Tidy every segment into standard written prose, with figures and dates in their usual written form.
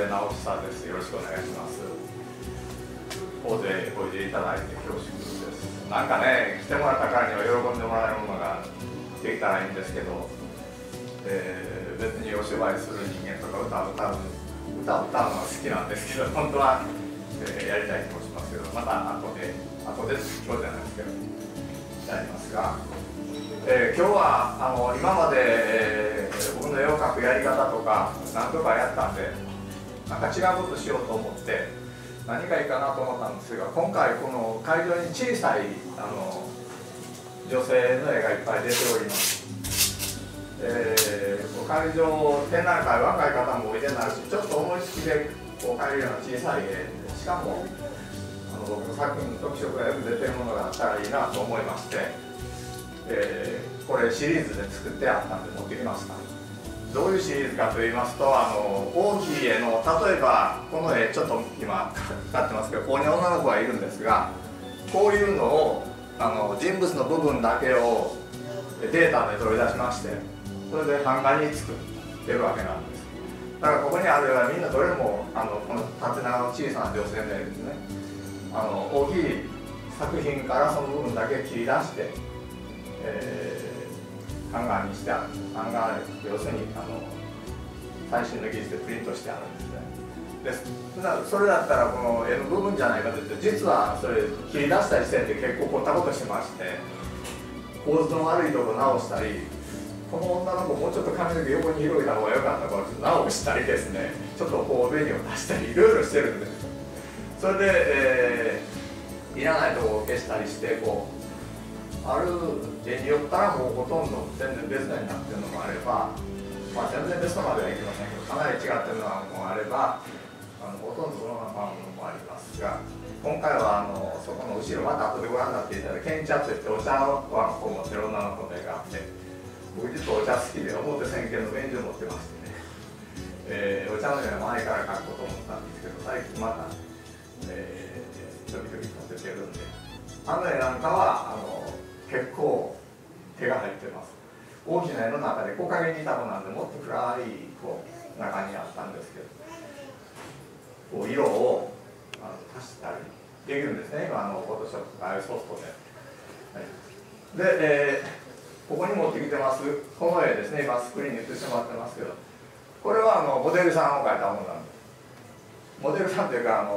直久です。よろしくお願いします。大勢ごいでいただいて恐縮です。なんかね、来てもらったからには喜んでもらえるものができたらいいんですけど、別にお芝居する人間とか歌を歌うのは好きなんですけど、本当は、やりたい気もしますけど、また後で今日じゃないですけどやりますが、今日は今まで、僕の絵を描くやり方とか何とかやったんで、なんか違うことしようと思って何がいいかなと思ったんですが、今回この会場に小さい女性の絵がいっぱい出ております。会場展覧会若い方もおいでになるし、ちょっと思いつきでこう描えるような小さい絵で、しかも僕の作品の特色がよく出てるものがあったらいいなと思いまして、これシリーズで作ってあったんで持ってきました。どういうシリーズかと言いますと、大きい絵の、例えばこの絵ちょっと今使ってますけど、ここに女の子がいるんですが、こういうのを人物の部分だけをデータで取り出しまして、それで版画に作ってるわけなんです。だからここにある絵はみんなどれもこの縦長の小さな女性の絵ですね。大きい作品からその部分だけ切り出して、版画にしてある。版画、要するに最新の技術でプリントしてあるんですね。それだったらこの絵の部分じゃないかといって、実はそれ切り出したりしてて結構凝ったことしてまして、構図の悪いとこ直したり、この女の子もうちょっと髪の毛横に広げた方が良かったから直したりですね、ちょっとこう紅を足したりいろいろしてるんです。それで、いらないとこを消したりして、こうある絵によったらもうほとんど全然別の絵になってるのもあれば、全然別のまではいきませんけど、かなり違ってるのもあれば、ほとんどそのままのものもありますが、今回はそこの後ろ、また後でご覧になっていただいて、ケンチャといってお茶碗を持ってる女の子の絵があって、僕実はお茶好きで表千家の免状持ってましてね、お茶の絵は前から描くこと思ったんですけど、最近また、時々立ててるんで、あの絵なんかは結構手が入ってます。大きな絵の中で木陰にいた子なんで、もっと暗いこう中にあったんですけど、こう色を足したりできるんですね、今フォトショップとかああいうソフトで。はい、で、ここに持ってきてます、この絵ですね、今スクリーンに映してもらってますけど、これはモデルさんを描いたものなんです。モデルさんというか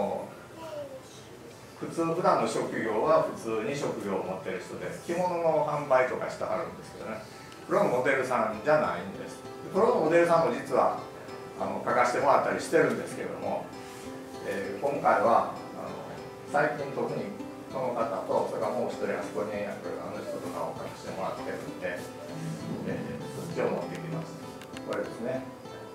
普段の職業は普通に職業を持ってる人で、着物の販売とかしてはるんですけどね、プロのモデルさんじゃないんです。プロのモデルさんも実は描かせてもらったりしてるんですけども、今回は最近特にその方と、それからもう一人あそこにある人とかを描かせてもらってるんで、そっちを持ってきました。これですね。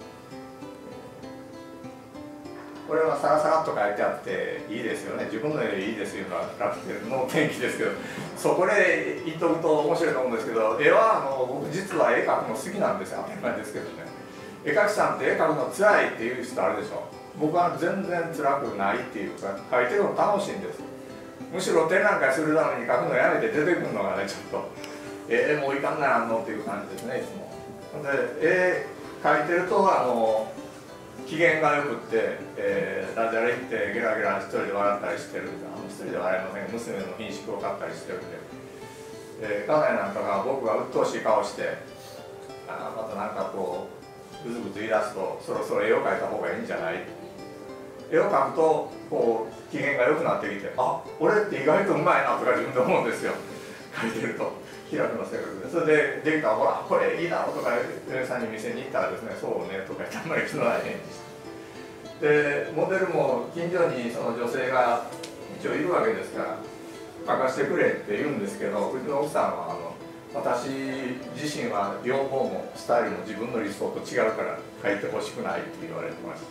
これはサラサラっと書いてあっていいですよね。自分の絵でいいですよ楽天の天気ですけど、そこで言っとくと面白いと思うんですけど、絵は僕実は絵描くの好きなんですよ。当たり前ですけどね。絵描きさんって絵描くのつらいっていう人あるでしょ。僕は全然辛くないっていうか、描いてるの楽しいんです。むしろ展覧会するために描くのやめて出てくるのがね、ちょっともういかんならんのっていう感じですね、いつも。で、絵描いてると機嫌がよくって、ダジャレ言ってゲラゲラ一人で笑ったりしてるんで、一人で笑いません。娘の品種を買ったりしてるんで、家内なんかが僕が鬱陶しい顔してまたなんかこうぐずぐず言い出すと、そろそろ絵を描いた方がいいんじゃない、絵を描くとこう機嫌が良くなってきて、あ、俺って意外とうまいなとか自分で思うんですよ、描いてると。開くの性格で、それでできたら、ほらこれいいだろうとか上さんに見せに行ったらですね、そうねとか言ってあんまり気のない返事して、でモデルも近所にその女性が一応いるわけですから描かせてくれって言うんですけど、うちの奥さんは私自身は両方もスタイルも自分の理想と違うから描いてほしくないって言われてまして、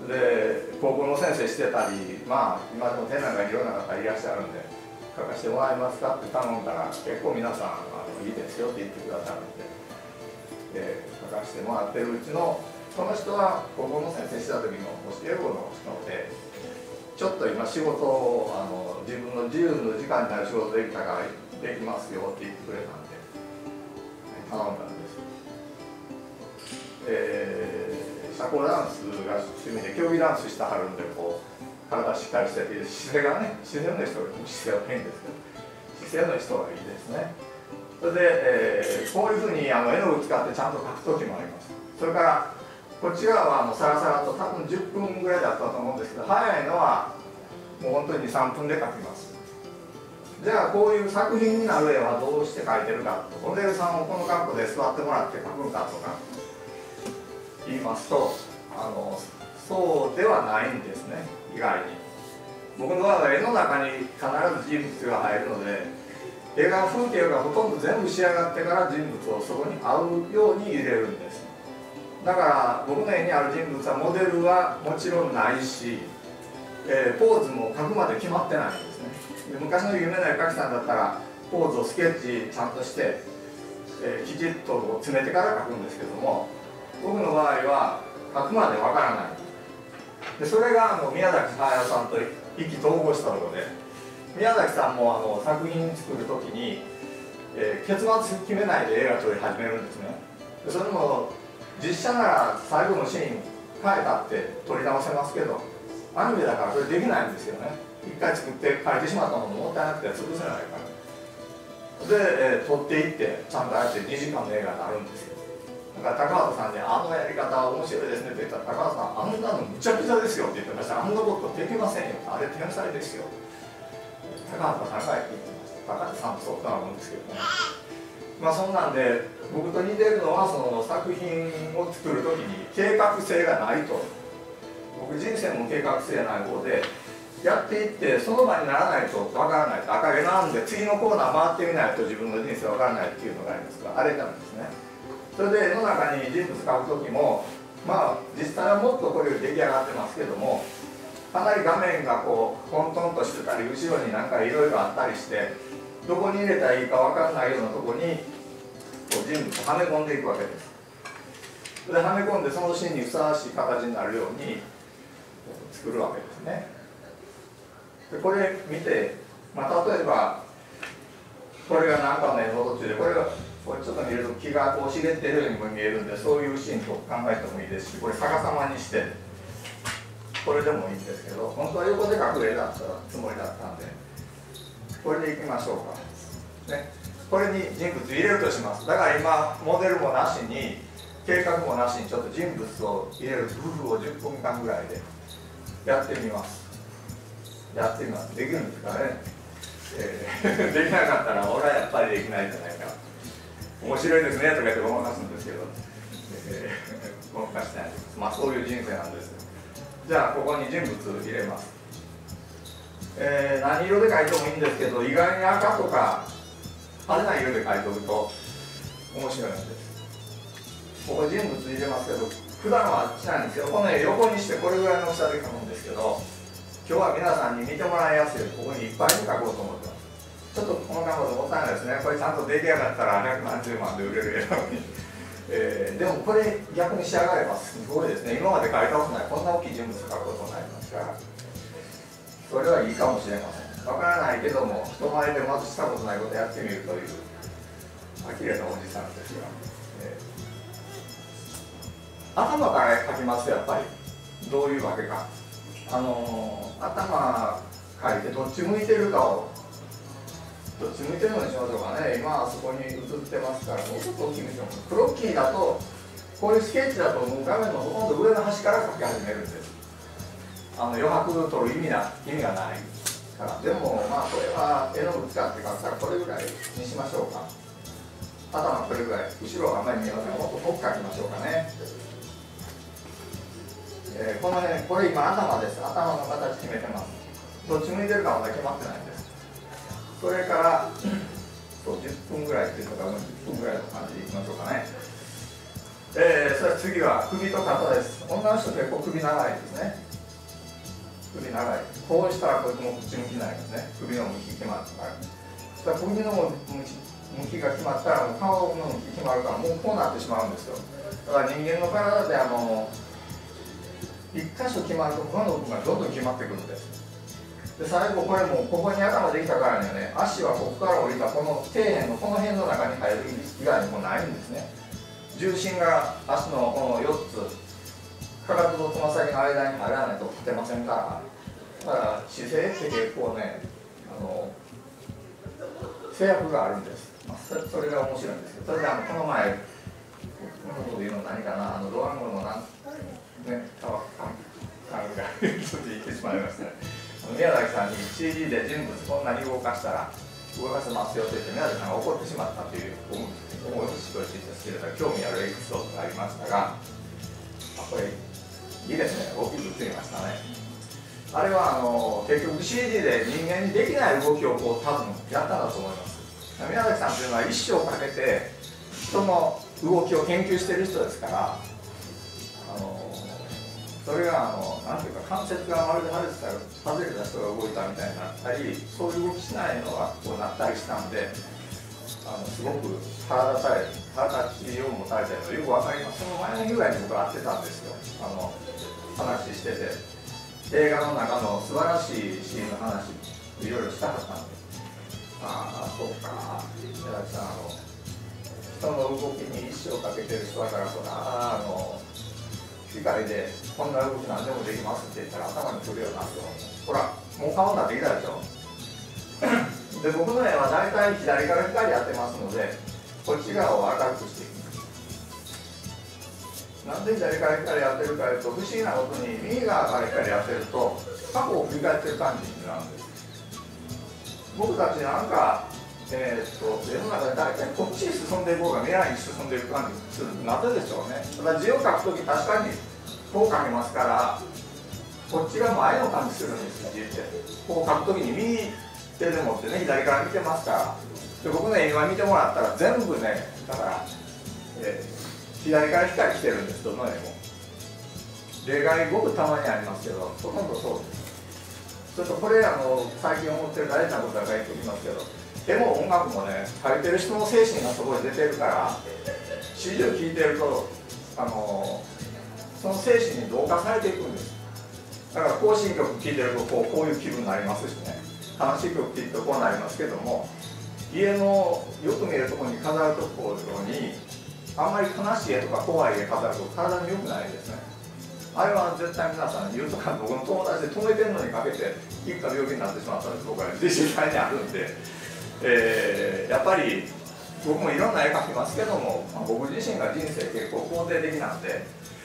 で高校の先生してたり、今でも展覧会にいろんな方いらっしゃるんで、描かせてもらえますかって頼んだら、結構皆さんいいですよって言ってくださるんで、描かせてもらってるうちのこの人は高校の先生してた時の教え子の人で、ちょっと今仕事を自分の自由の時間になる仕事できたからできますよって言ってくれたんで頼んだんです。 社交ダンスが趣味で競技ダンスしてはるんで、こう体しっかりしてて姿勢がね、自然の人が姿勢は変ですけど姿勢の人がいいですね。それで、こういうふうに絵の具使ってちゃんと描く時もあります。それからこっち側はサラサラと多分10分ぐらいだったと思うんですけど、早いのはもう本当に2、3分で描きます。じゃあこういう作品になる絵はどうして描いてるかと、モデルさんをこの格好で座ってもらって描くんかとか言いますと、そうではないんですね。意外に僕の場合は絵の中に必ず人物が入るので、絵が風景がほとんど全部仕上がってから人物をそこに合うように入れるんです。だから僕の絵にある人物はモデルはもちろんないし、ポーズも描くまで決まってないんですね。で昔の有名な絵描きさんだったらポーズをスケッチちゃんとして、きちっと詰めてから描くんですけども、僕の場合は描くまでわからない。でそれが宮崎駿さんと意気投合したところで、宮崎さんも作品作る時に、結末決めないで映画撮り始めるんですね。でそれも実写なら最後のシーン変えたって撮り直せますけど、アニメだからそれできないんですよね。一回作って変えてしまったものもったいなくて潰せないから。で、撮っていってちゃんとあえて2時間の映画になるんですよ。だから高畑さんに「あのやり方面白いですね」って言ったら、高畑さん「あんなのむちゃくちゃですよ」って言ってました。「あんなことできませんよ」あれ天才ですよ。高畑さんが言ってました。高畑さんもそうなもんですけどね。まあそんなんで僕と似てるのは、その作品を作る時に計画性がないと。僕人生も計画性ない方で、やっていってその場にならないとわからない。赤毛なんで次のコーナー回ってみないと自分の人生わからないっていうのがありますが、あれなんですね。それで絵の中に人物描く時も、まあ実際はもっとこれより出来上がってますけども、かなり画面がこう混沌としてたり、後ろになんかいろいろあったりして、どこに入れたらいいかわからないようなところにこう人物をはめ込んでいくわけです。ではめ込んでそのシーンにふさわしい形になるように作るわけですね。でこれ見て、まあ、例えばこれが何かの絵の途中で、これちょっと見ると気がこう茂っているようにも見えるんで、そういうシーンと考えてもいいですし、これ逆さまにしてこれでもいいんですけど、本当は横で描く絵だったつもりだったんで、これでいきましょうか、ね、これに人物入れるとします。だから今モデルもなしに計画もなしにちょっと人物を入れる工夫を10分間ぐらいでやってみます。できるんですかね、できなかったら俺はやっぱりできないんじゃないか、面白いですねとか言ってごまかすんですけど、ごまかしてないです。まあそういう人生なんです。じゃあここに人物入れます。何色で描いてもいいんですけど、意外に赤とか派手な色で描いておくと面白いんです。ここ人物入れますけど、普段はあっちなんですよ。この絵横にしてこれぐらいの大きさで描くんですけど、今日は皆さんに見てもらいやすいようにここにいっぱいに描こうと思ってます。ちょっとこの画像もったいないですね。これちゃんと出来上がったら1何十万で売れる絵なのに、でもこれ逆に仕上がればすごいですね。今まで描いたことない、こんな大きい人物描くことになりますから、それはいいかもしれません。わからないけども、人前でまずしたことないことやってみるという呆れたおじさんですが、頭から描きますとやっぱりどういうわけか。頭描いてどっち向いてるかを、どっち向いてるのにしましょうかね。今はそこに映ってますから、もうちょっと大きくしましょう。クロッキーだと、こういうスケッチだともう画面のほとんど上の端から描き始めるんです。余白取る意味がないから。でもまあこれは絵の具使って描くからこれぐらいにしましょうか。頭これぐらい、後ろはあんまり見えません。もっと濃く描きましょうかね。この辺、これ今頭です。頭の形決めてます。どっち向いてるかまだ決まってないんです。それから10分ぐらいっていうのか10分ぐらいの感じでいきましょうかね。それ次は首と肩です。女の人結構首長いですね。首長い。こうしたらこれも口向きになりますね。首の向き決まったから。そしたら首の向きが決まったらもう顔の向き決まるから、もうこうなってしまうんですよ。だから人間の体で一箇所決まると他の部分がどんどん決まってくるんです。で最後これもここに頭できたからにはね、足はここから降りたこの底辺のこの辺の中に入る以外にもないんですね。重心が足のこの4つかかととつま先の間に入らないと立てませんから。だから姿勢って結構ね制約があるんです。それが面白いんですよ。それでこの前このこと言うの何かなドワンゴのタワーがちょっと言ってしまいましたね。宮崎さんに CG で人物こんなに動かしたら動かせますよと言って宮崎さんが怒ってしまったという思いをしとして興味あるエピソードがありましたが、これいいですね、大きく映りましたね。あれは結局 CG で人間にできない動きを多分やったんだと思います。宮崎さんというのは一生かけて人の動きを研究している人ですから、それがなんていうか関節がまるで外れた人が動いたみたいになったり、そういう動きしないのがこうなったりしたんで、すごく腹立ちを持たれてるのがよくわかります。その前の日ぐらいに僕は会ってたんですよ。話してて、映画の中の素晴らしいシーンの話いろいろしたかったんで、そうか、宮崎さん人の動きに一生かけてる人だから機械でこんな動き何でもできますって言ったら頭にくるよなと。ほらもう顔になってきたでしょで僕の絵は大体左から光やってますので、こっち側を明るくしていきます。なんで左から光やってるかというと、不思議なことに右側から光やってると過去を振り返ってる感じになるんです。僕たちなんか世の中で大体こっちに進んでいこうが未来に進んでいく感じする。なぜでしょうね。ただ字を書くとき確かにこう書きますから、こっちが前の感じするんですよ。字ってこう書くときに右手で持ってね、左から見てますから。で僕の絵今見てもらったら全部ね、だから、左から光来てるんです。どの絵も例外ごくたまにありますけど、ほとんどそうです。ちょっとこれ最近思ってる大事なことが書いておきますけど、絵も音楽もね、書いてる人の精神がそこに出てるから、指示を聞いてるとその精神に同化されていくんです。だから行進曲聴いてるとこういう気分になりますしね、悲しい曲聴いてるとこうなりますけども、家のよく見えるところに飾るところにあんまり悲しい絵とか怖い絵飾ると体に良くないですね。あれは絶対皆さん言うとか、僕の友達で止めてるのにかけて皮膚が病気になってしまったんです。僕は実際にあるんで、やっぱり僕もいろんな絵描きますけども、僕自身が人生結構肯定的なんで、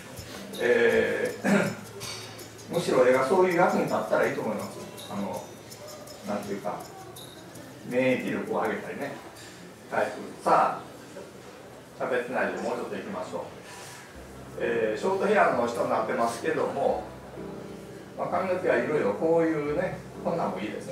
むしろ絵がそういう役に立ったらいいと思います。なんていうか免疫力を上げたりね、回復。さあ喋ってないでもうちょっといきましょう。ショートヘアの人になってますけども、髪の毛はいろいろこういうね、こんなんもいいですね。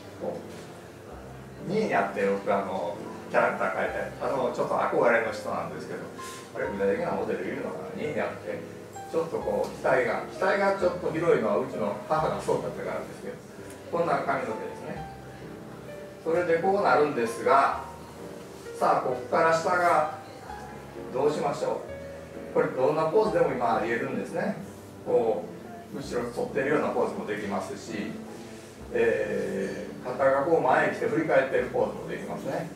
ニーニャって僕キャラクター描いてちょっと憧れの人なんですけど、これ具体的なモデルいるのかな。ニーニャってちょっとこう額がちょっと広いのはうちの母がそうだったからですけど、こんな髪の毛ですね。それでこうなるんですが、さあここから下がどうしましょう。これどんなポーズでも今ありえるんですね。こう後ろに反っているようなポーズもできますし、肩がこう前に来て振り返っているポーズもできますね。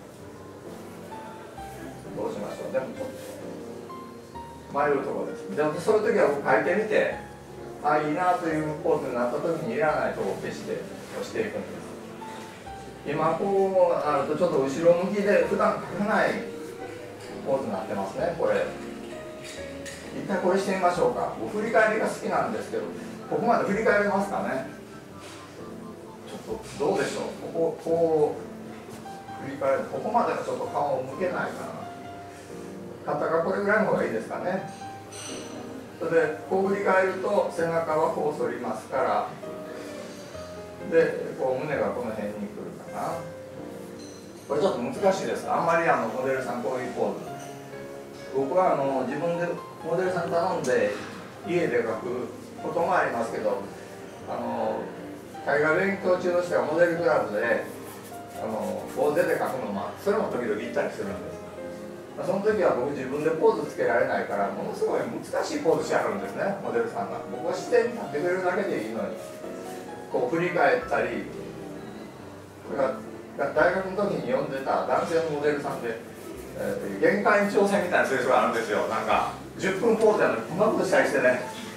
どうしましょう。でもちょっと迷うところです。でもそういう時は僕書いてみて、いいなというポーズになった時にいらないところを消して押していくんです。今こうなるとちょっと後ろ向きで普段書けないポーズになってますね。これ一回これしてみましょうか。僕振り返りが好きなんですけど、ここまで振り返れますかね。ちょっとどうでしょう。こう振り返る、ここまではちょっと顔を向けないかな。肩がこれぐらいの方がいいですかね。それでこう振り返ると背中はこう反りますから、でこう胸がこの辺に来るかな。これちょっと難しいです。あんまりモデルさんこういうポーズ、僕は自分でモデルさん頼んで家で描くこともありますけど、海外勉強中の人がモデルクラブで大勢で描くのもそれも時々行ったりするんです。その時は僕自分でポーズつけられないから、ものすごい難しいポーズしはるんですね、モデルさんが。僕は視点に立ってくれるだけでいいのに、こう振り返ったり。これが大学の時に読んでた男性のモデルさんで、限界に挑戦みたいな聖書があるんですよ。なんか10分ポーズやのにこんなことしたりしてね、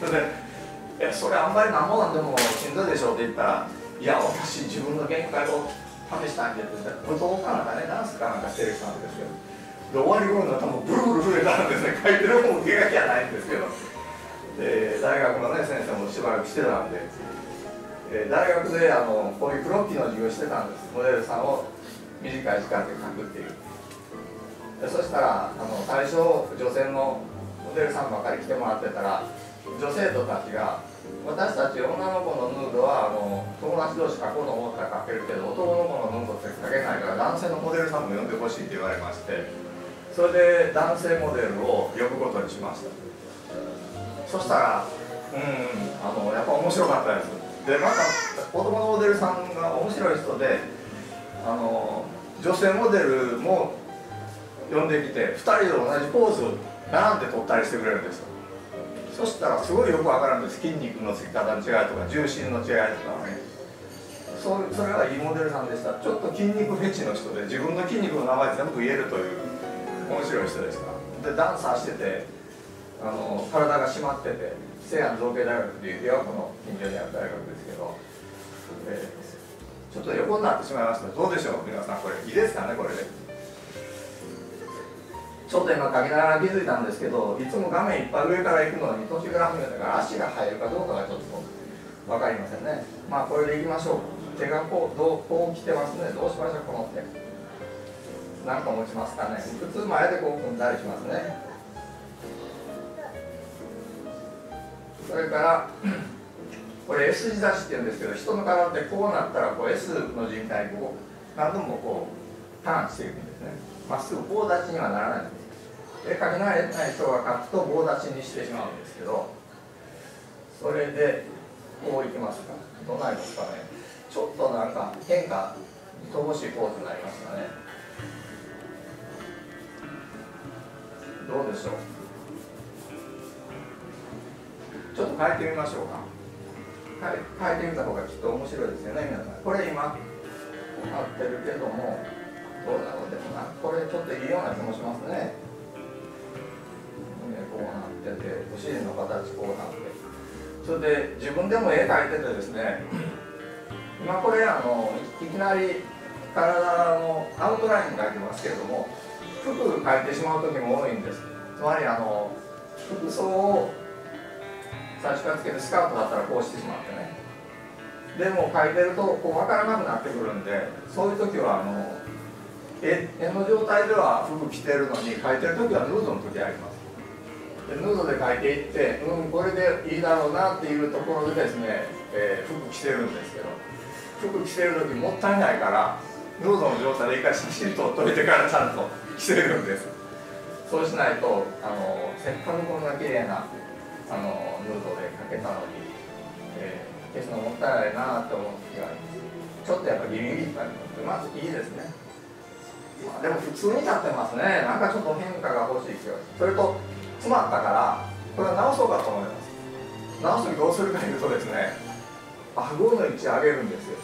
それでそれあんまりなんぼなんでもしんどいでしょって言ったら、いや私自分の限界を試したいんでって言って、舞踏かなんかね、ダンスかなんかしてる人なんですけど、で終わり頃になったらもうブルブル震えたんですね。書いてる方も手書きはないんですけど、で大学のね先生もしばらくしてたんで、大学でこういうクロッキーの授業してたんです。モデルさんを短い時間で描くっていう。でそしたら最初女性のモデルさんばかり来てもらってたら、女生徒たちが私たち女の子のヌードは友達同士描こうと思ったら描けるけど、男の子のヌードって描けないから男性のモデルさんも呼んでほしいって言われまして、それで男性モデルを呼ぶことにしました。そしたらやっぱ面白かったです。でまた男のモデルさんが面白い人で、女性モデルも呼んできて2人で同じポーズを並んで撮ったりしてくれるんですよ。そしたらすごいよくわかるんです。筋肉のつき方の違いとか重心の違いとかね。それはいいモデルさんでした。ちょっと筋肉フェチの人で自分の筋肉の名前全部言えるという面白い人でした。でダンサーしてて体が締まってて、西安造形大学っていう琵琶湖の近所にある大学ですけど、ちょっと横になってしまいました。どうでしょう皆さん、これいいですかね。これでちょっと今書きながら気づいたんですけど、いつも画面いっぱい上から行くのに途中から始めたから足が入るかどうかがちょっと分かりませんね。まあこれでいきましょう。手がこう来てますね。どうしましょう。この手なんか持ちますかね。普通前でこう組んだりしますね。それからこれ S 字出しって言うんですけど、人の体ってこうなったらこう S の人体にこう何度もこうターンしていくんですね。まっすぐ棒立ちにはならないんです。で書き慣れない人が書くと棒立ちにしてしまうんですけど、それでこういきますか。どないですかね。ちょっとなんか変化乏しいポーズになりますかね。どうでしょう。ちょっと変えてみましょうか。変えてみた方がきっと面白いですよね皆さん。これ今なってるけども、どうなのでもな、これちょっといいような気もしますね。こうなってて、お尻の形こうなって、それで自分でも絵描いててですね、今これいきなり体のアウトライン描いてますけれども、服描いてしまう時も多いんです。つまり服装を最初からつけてスカートだったらこうしてしまってね、でも描いてるとこう分からなくなってくるんで、そういう時は絵の状態では服着てるのに、描いてる時はヌードの時あります。でヌードで描いていって、これでいいだろうなっていうところでですね、服着てるんですけど、服着てる時もったいないからヌードの状態で一回写真撮っといてからちゃんと着てるんです。そうしないとせっかくこんな綺麗なヌードで描けたのに、消すのもったいないなと思う時があります。ちょっとやっぱギリギリってあります。まずいいですね。でも普通に立ってますね。なんかちょっと変化が欲しい気がする。それと詰まったからこれは直そうかと思います。直す時どうするかというとですね、顎の位置上げるんですよ。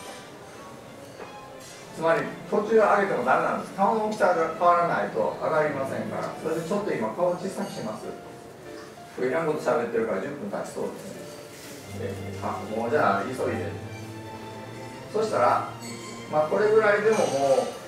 つまり途中上げてもダメなんです。顔の大きさが変わらないと上がりませんから。それでちょっと今顔小さくします。いらんこと喋ってるから10分経ちそうですね。もうじゃあ急いで。そしたらこれぐらいでももう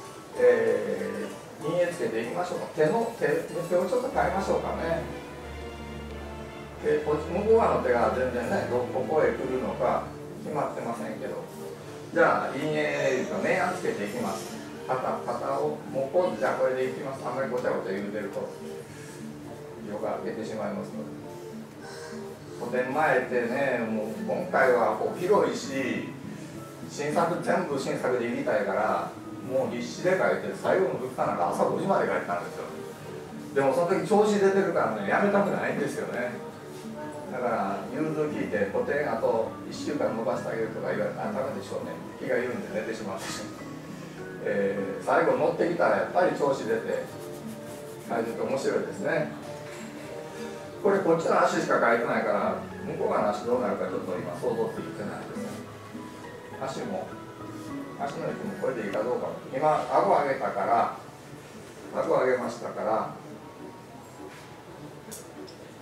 陰影つけていきましょうか。手をちょっと変えましょうかね。で向こう側の手が全然ね、ここへ来るのか決まってませんけど、じゃあ陰影と明暗つけていきます。肩をもうポーズ、じゃあこれでいきます。あんまりごちゃごちゃ言うてると色が開けてしまいますので、古典前ってね、もう今回はこう広いし、全部新作でいきたいからもう必死で書いて、最後の時からなんか朝5時まで書いてたんですよ。でもその時調子出てるからね、やめたくないんですよね。だから融通聞いて古典あと1週間伸ばしてあげるとか言われたらダメでしょうね。気が緩んで寝てしまって、最後乗ってきたらやっぱり調子出て書いてて面白いですね。これこっちの足しか書いてないから向こう側の足どうなるかちょっと今想像ついてないですね。足の位置もこれでいいかどうか。今顎上げたから顎上げましたから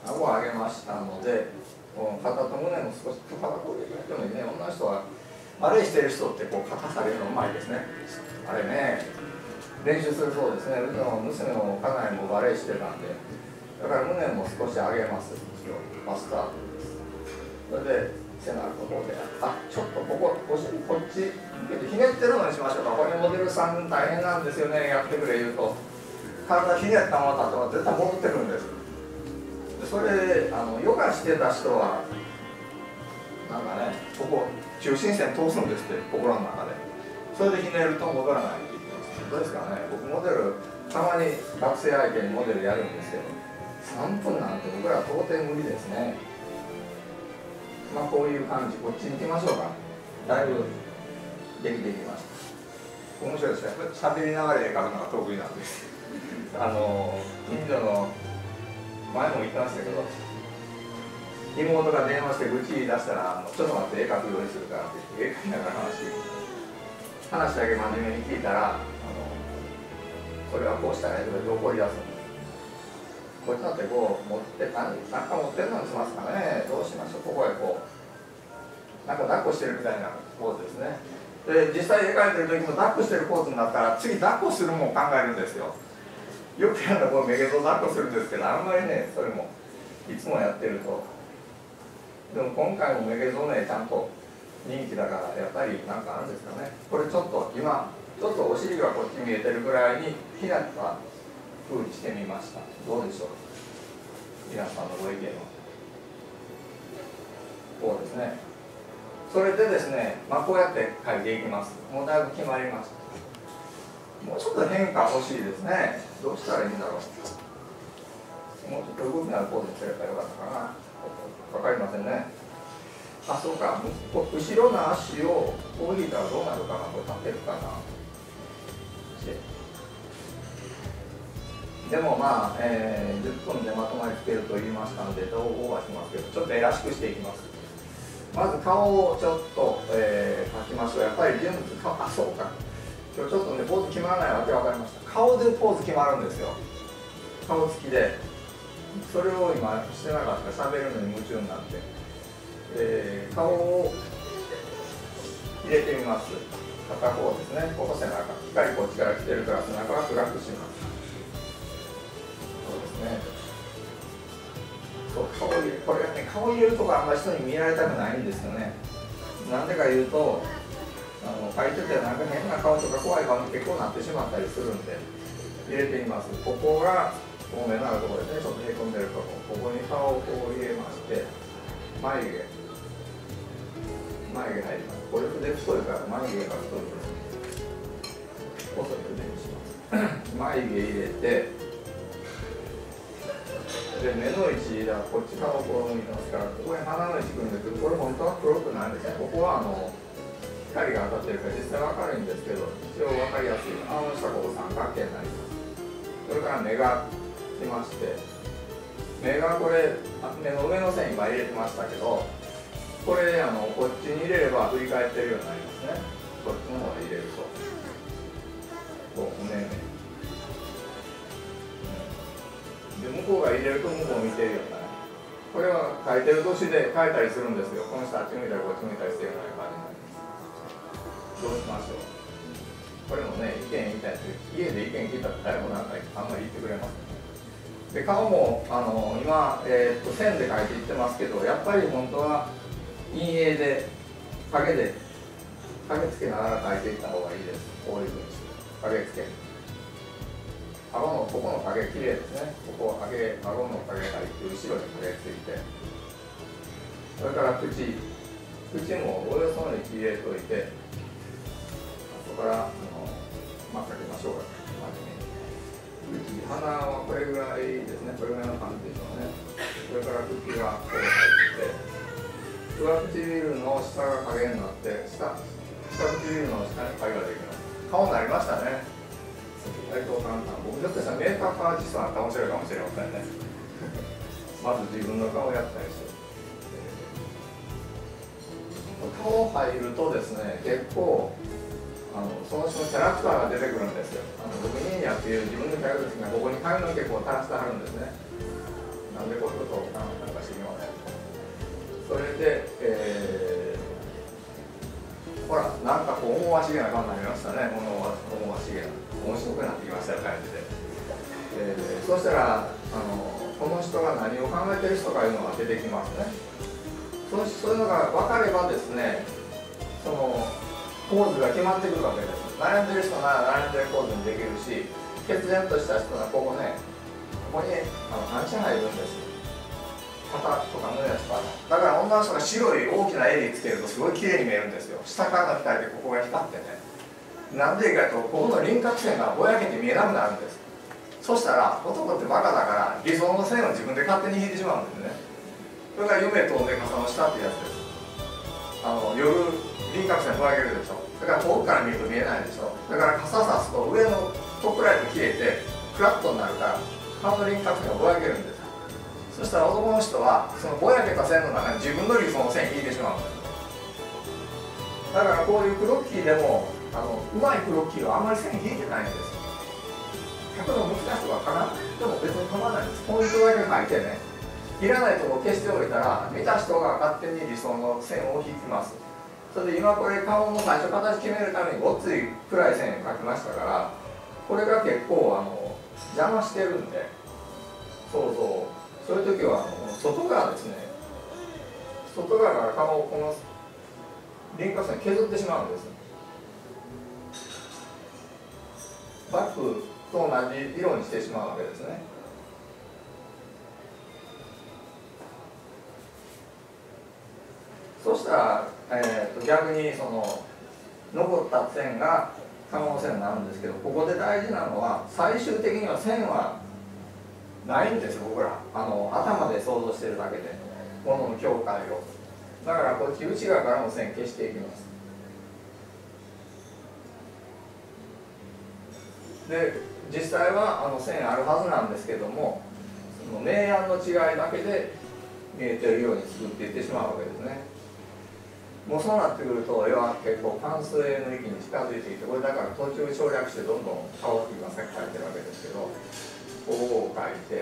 顎を上げましたので、肩と胸も少し肩こうやってもいいね。女の人はバレエしてる人ってこう肩下げるのうまいですね。あれね、練習するそうですね。うちの娘の家内もバレエしてたんで、だから胸も少し上げます。バスタートです。それで背中の方で、ちょっとここお尻こっちひねってるのにしましょうか。これモデルさん大変なんですよね。やってくれ言うと体ひねったままだと絶対戻ってくるんです。それでヨガしてた人はなんかね、ここ中心線通すんですって心の中で。それでひねると戻らないって言ってます。どうですかね。僕モデルたまに学生相手にモデルやるんですけど、3分なんて僕らは到底無理ですね。まあこういう感じ、こっちに行きましょうか。だいぶできてきました。面白いですね。喋りながら絵描くのが得意なんです。近所の前も言ってましたけど、妹が電話して愚痴言い出したら、ちょっと待って絵描くようにするからって言って、絵描きながら話だけ真面目に聞いたら、それはこうしたらいいとかで怒り出すんです。こっちだってこう持ってなんか持ってるのにしますかね。どうしましょう。ここへこうなんか抱っこしてるみたいなポーズですね。で実際絵描いてる時も抱っこしてるポーズになったら次抱っこするもん考えるんですよ。よくやるのはこうめげぞ抱っこするんですけど、あんまりねそれもいつもやってると。でも今回もめげぞねちゃんと人気だからやっぱりなんかあるんですかね。これちょっと今ちょっとお尻がこっち見えてるぐらいにひなった風にしてみました。どうでしょう。皆さんのご意見は。こうですね。それでですね、こうやって描いていきます。もうだいぶ決まりました。もうちょっと変化欲しいですね。どうしたらいいんだろう。もうちょっと動きのあるポーズにすればよかったかな。わかりませんね。そうか。後ろの足をこう引いたらどうなるかな。これ立てるかな。でも10分でまとまりつけると言いましたので、オーバーしますけど、ちょっとエラしくしていきます。まず顔をちょっと、描きましょう。やっぱり人物そうか。今日ちょっとね、ポーズ決まらないわけ分かりました。顔でポーズ決まるんですよ。顔つきで。それを今してなかった。喋るのに夢中になって。顔を入れてみます。片方ですね。ここ背中。光こっちから来てるから背中は暗くします。そう顔入れこれがね、顔入れるとこあんまり人に見られたくないんですよね。なんでか言うと書いててなんか変な顔とか怖い顔に結構なってしまったりするんで入れてみます。ここがこう目のあるところですね。ちょっとへこんでるとここに顔をこう入れまして眉毛入ります。これ筆太いから眉毛が太いです。細い筆にします眉毛入れてで目の位置がこっち側をこう向いてますから、ここに鼻の位置くるんですけど、これ本当は黒くないんですね。ここは光が当たってるから実際明るいんですけど、一応分かりやすい下ここ三角形になります。それから目が来まして、目がこれ目の上の線今入れてましたけど、これこっちに入れれば振り返ってるようになりますね。こっちの方で入れるとこう目で向こうが入れると向こうを見てるようになる。これは書いてる年で書いたりするんですよ。この人あっち向いたりこっち向いたりしてるような感じになります。どうしましょう。これもね、意見言いたいです。家で意見聞いたら誰もなんかあんまり言ってくれません。で顔も今、線で書いていってますけど、やっぱり本当は陰影で影つけながら書いていった方がいいです。こういうふうにして影つける。顎のここの影きれいですね。ここ顎の影入って後ろに影ついて、それから口もおよその位置入れといて、そこからかけましょうか。鼻はこれぐらいですね。これぐらいの感じでしょうね。それから口がこう入って上唇の下が影になって下唇の下に影ができます。顔になりましたね。斉藤さん、僕ひょっとしたらメーカーアーティストなんて面白いかもしれませんね。まず自分の顔をやったりして、顔入るとですね、結構その人のキャラクターが出てくるんですよ。僕ニーニャっていう自分のキャラクターですが、ここに髪の毛を垂らしてはるんですね。 なんでこういうことを考えたのか知りません。それで、ほら、なんかこう思わしげな感じになりましたね。思わしげな、面白くなってきましたよ、感じで。そうしたらこの人が何を考えてる人かいうのが出てきますね。そういうのが分かればですね、その構図が決まってくるわけです。悩んでる人なら悩んでる構図にできるし、決然とした人はここね、ここに反射入るんです。肩とか胸とか。だから女の人が白い大きな襟つけるとすごい綺麗に見えるんですよ。下からの光でここが光ってね。なんでいいかというと、ここの輪郭線がぼやけて見えなくなるんです。そしたら男ってバカだから理想の線を自分で勝手に引いてしまうんですね。それが夢と寝傘の下っていうやつです。夜輪郭線ぼやけるでしょ。だから遠くから見ると見えないでしょ。だから傘さすと上のトップライト消えてフラットになるから顔の輪郭線がぼやけるんです。そしたら男の人はそのぼやけた線の中に自分の理想の線引いてしまうんです。だからこういうクロッキーでもうまいクロッキーはあんまり線引いてないんです。100の難しい人がかなでも別に構わないんです。ポイントだけ書いてね、いらないところを消しておいたら見た人が勝手に理想の線を引きます。それで今これ顔の最初形決めるためにごっつい暗い線を描きましたから、これが結構邪魔してるんで、そういう時は外側ですね、外側から顔をこの輪郭線削ってしまうんです。バックと同じ色にしてしまうわけですね。そしたら、逆にその残った線が顔の線になるんですけど、ここで大事なのは最終的には線はないんです。僕ら頭で想像してるだけで物の境界を。だからこっち内側からも線消していきます。で実際は線あるはずなんですけども、その明暗の違いだけで見えてるように作っていってしまうわけですね。もうそうなってくると絵は結構完成の域に近づいていて、これだから途中省略してどんどん変わって今さっき書いてるわけですけど、ここを書いて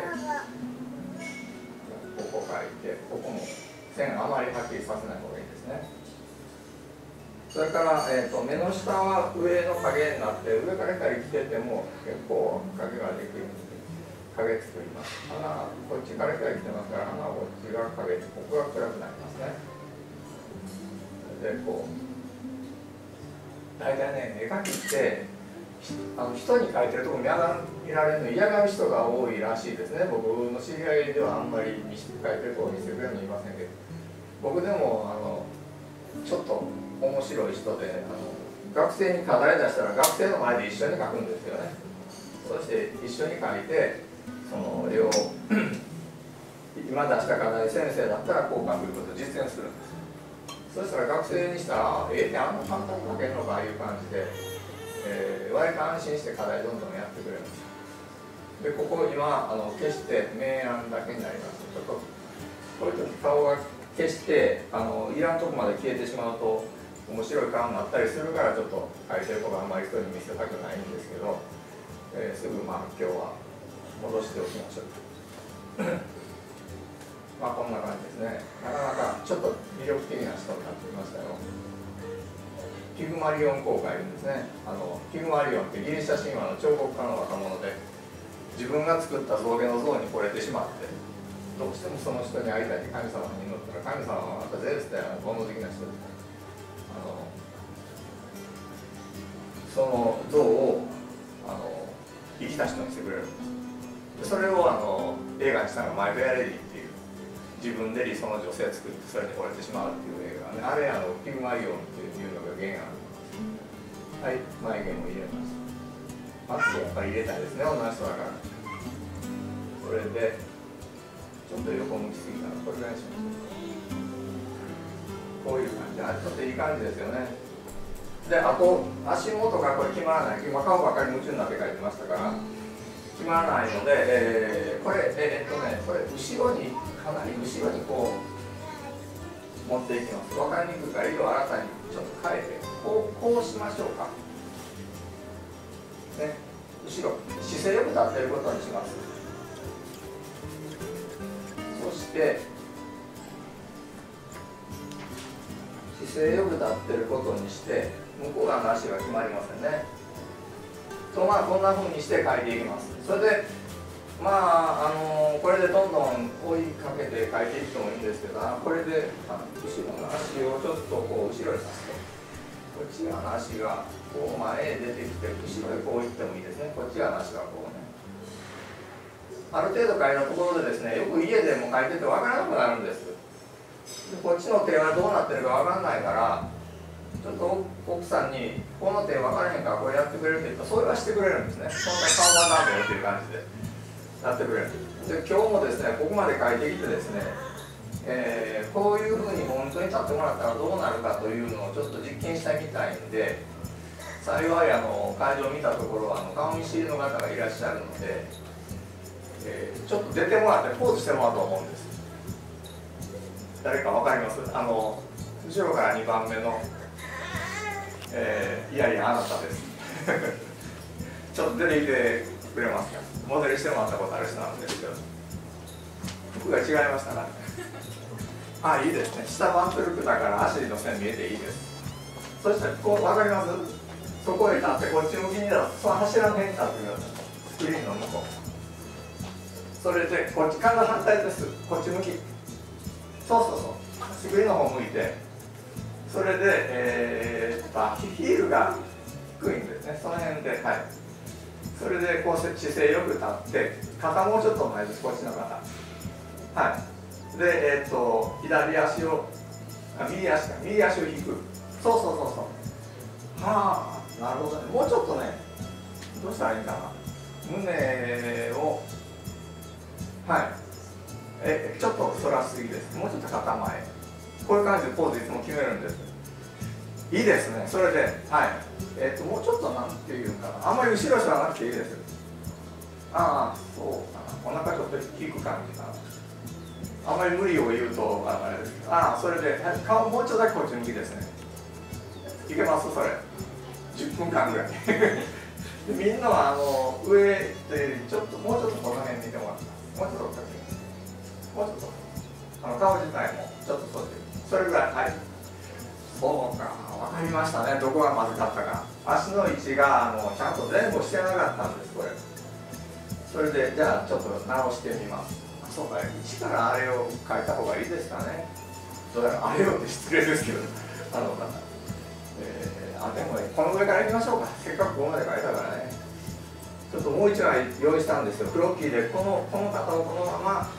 ここ書いて、ここも線あまりはっきりさせない方がいいですね。それから、目の下は上の影になって、上から光来てても結構影ができるので影作ります。鼻こっちから光来てますから、鼻はこっちが影、ここが暗くなりますね。でこう大体ね、絵描きって人に描いてるとこ見られるの嫌がる人が多いらしいですね。僕の知り合いではあんまり描いてるとこ見せてくれるのいませんけど、僕でもちょっと面白い人で学生に課題出したら学生の前で一緒に描くんですよね。そして一緒に描いてその絵を今出した課題、先生だったらこう描くことを実践するんです。そしたら学生にしたら「ってあんな簡単に描けるのか」いう感じで、割と安心して課題どんどんやってくれるんですよ。でここ今消して明暗だけになります。ちょっとこういう時顔が消していらんとこまで消えてしまうと面白い顔になったりするから、ちょっと描いてることあんまり人に見せたくないんですけど、すぐ今日は戻しておきましょう。まあこんな感じですね。なかなかちょっと魅力的な人になってきましたよ。ピグマリオン公がいるんですね。ピグマリオンってギリシャ神話の彫刻家の若者で、自分が作った象牙の像に惚れてしまって、どうしてもその人に会いたいって神様に祈ったら、神様はまたゼウスで煩悩的な人です。その像を生きた人にしてくれるんです。それを映画にしたのが「マイ・フェア・レディ」っていう、自分で理想の女性を作ってそれに惚れてしまうっていう映画ね。あれピグマリオンっていうのが原案。はい、眉毛も入れます。まつげやっぱり入れたいですね、女の人だから。それでちょっと横向きすぎたらこれぐらいにしましょう。こういう感じで、ちょっといい感じですよね。で、あと足元がこれ決まらない、今顔ばっかり夢中になって書いてましたから決まらないので、これこれ後ろにかなり後ろにこう持っていきます。分かりにくいから色を新たにちょっと変えてこうしましょうかね。後ろ姿勢よく立っていることにします。 して姿勢よく立ってることにして向こう側の足が決まりませんね。とこんな風にして書いていきます。それでこれでどんどん追いかけて書いていってもいいんですけど、これで後ろの足をちょっとこう後ろにさすと、こっち側の足がこう前へ出てきて後ろへこういってもいいですね。こっち側の足がこうね、ある程度書いたところでですね、よく家でも書いてて分からなくなるんです。でこっちの手はどうなってるか分からないから、ちょっと奥さんに「この手分からへんからこれやってくれる」って言ったらそれはしてくれるんですね。そんな顔はダメよっていう感じでやってくれる。で今日もですね、ここまで書いてきてですね、こういうふうに本当に立ってもらったらどうなるかというのをちょっと実験したみたいんで、幸い会場を見たところ顔見知りの方がいらっしゃるので、ちょっと出てもらってポーズしてもらおうと思うんです。誰か分かります？後ろから2番目の、いやいやあなたですちょっと出てきてくれますか？モデルしてもらったことある人なんですけど、服が違いましたから、いいですね。下ワントルクだから足の線見えていいです。そしたらこう分かります？そこへ立ってこっち向きにだとその柱の辺に立ってください。スクリーンの向こう、それでこっち体反対です。こっち向き、そうスクリーンの方向いて、それで、ヒールが低いんですね。その辺で、それでこう姿勢よく立って肩もうちょっと前です。こっちの肩、で左足を右足を引く、そうなるほどね。もうちょっとね、どうしたらいいかな、胸をちょっと反らしすぎです。もうちょっと肩前、こういう感じでポーズいつも決めるんです。いいですね。それでもうちょっとなんていうかな、あんまり後ろしらなくていいです。そうかな、お腹ちょっと引く感じかな。あんまり無理を言うとあれですけど、それで顔もうちょっとだけこっち向きですね。いけます？それ10分間ぐらいみんなは上でちょっともうちょっとこの辺見てもらってます。もうちょっと顔自体もちょっとそれぐらい。そうか、分かりましたね。どこがまずかったか。足の位置がちゃんと前後してなかったんです、これ。それでじゃあちょっと直してみます。そうか、一からあれを変えた方がいいですかね。どうやらあれをって失礼ですけど、でもこの上からいきましょうか。せっかくここまで変えたからね。ちょっともう一枚用意したんですよ。クロッキーでこの方をこのまま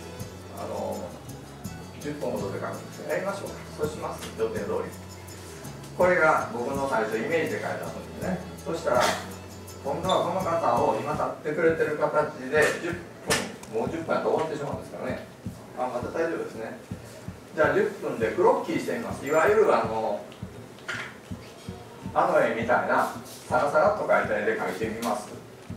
10分ほどで書くんですよ。やりましょうか。そうします。予定通り。これが僕の最初イメージで書いた本ですね。そしたら今度はこの方を今立ってくれてる形で10分、もう10分やったら終わってしまうんですからね。また大丈夫ですね。じゃあ10分でクロッキーしてみます。いわゆる絵みたいなサラサラっと書いた絵で描いてみます。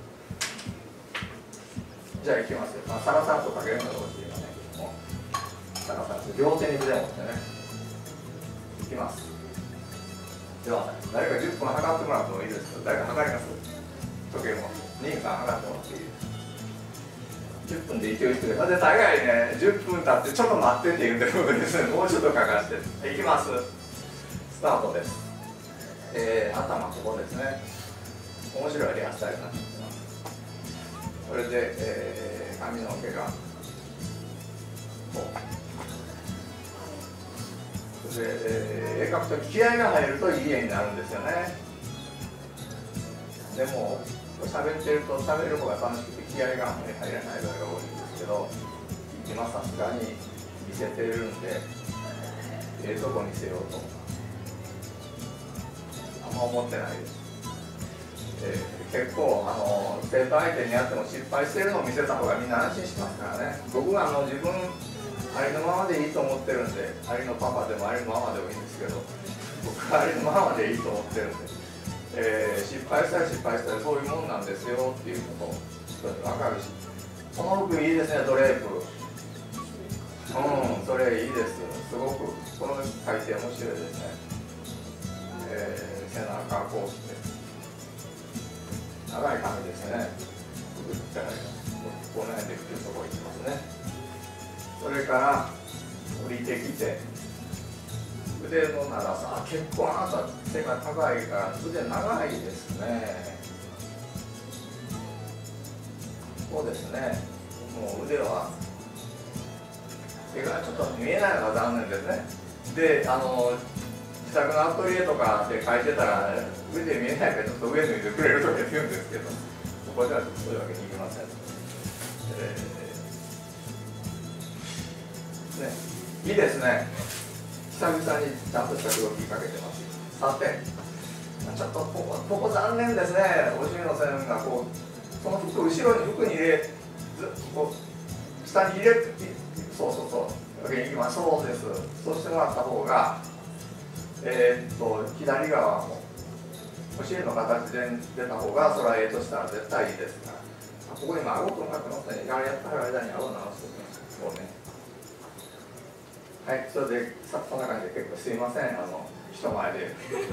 じゃあいきますよ。サラサラっと描けるのが欲しいよね。サラサラ両手に筆を持ってね。いきます。では誰か10分測ってもらってもいいですか？誰か測ります？時計も兄さん測ってもらっていいですか？10分で勢いつけて、で大概ね10分経ってちょっと待ってって言うんでことですね。もうちょっと書かしていきます。スタートです。頭ここですね。面白いヘアスタイルになってます。それで、髪の毛がこうで、絵描くとき気合が入るといい絵になるんですよね。でも喋ってると喋る方が楽しくて気合が入らない場合が多いんですけど、今さすがに見せてるんでとこにせようとあんま思ってないです。結構生徒相手にやっても失敗してるのを見せた方がみんな安心しますからね。僕は自分ありのままでいいと思ってるんで、ありのパパでもありのままでもいいんですけど、僕はありのままでいいと思ってるんで、失敗したらそういうもんなんですよっていうことを人に分かるし、この服いいですね、ドレープ。それいいです。すごくこの改定面白いですね。背中こうして長い髪ですね。この辺でとこ行きますね。 それから降りてきて、腕の長さ、結構あなた背が高いから腕長いですね。こうですね。もう腕は手がちょっと見えないのが残念ですね。で、自宅のアトリエとかで描いてたら腕見えないからちょっと上抜いてくれるとか言うんですけど、ここではそういうわけにいきません。ね、いいですね。久々にちゃんとした動きかけてます。さて、ちょっとここ残念ですね。お尻の線がこう、その服後ろに服に入れ、ずっとこう下に入れて、そうそうそう、わけにいきます。そうです。そうしてもらった方が、左側もお尻の形で出た方がそれはとしたら絶対いいですから。ここに顎とかのせて、やってはる間に顎を直しておきます。こうね。はい、それでそんな感じで結構すいません、人前で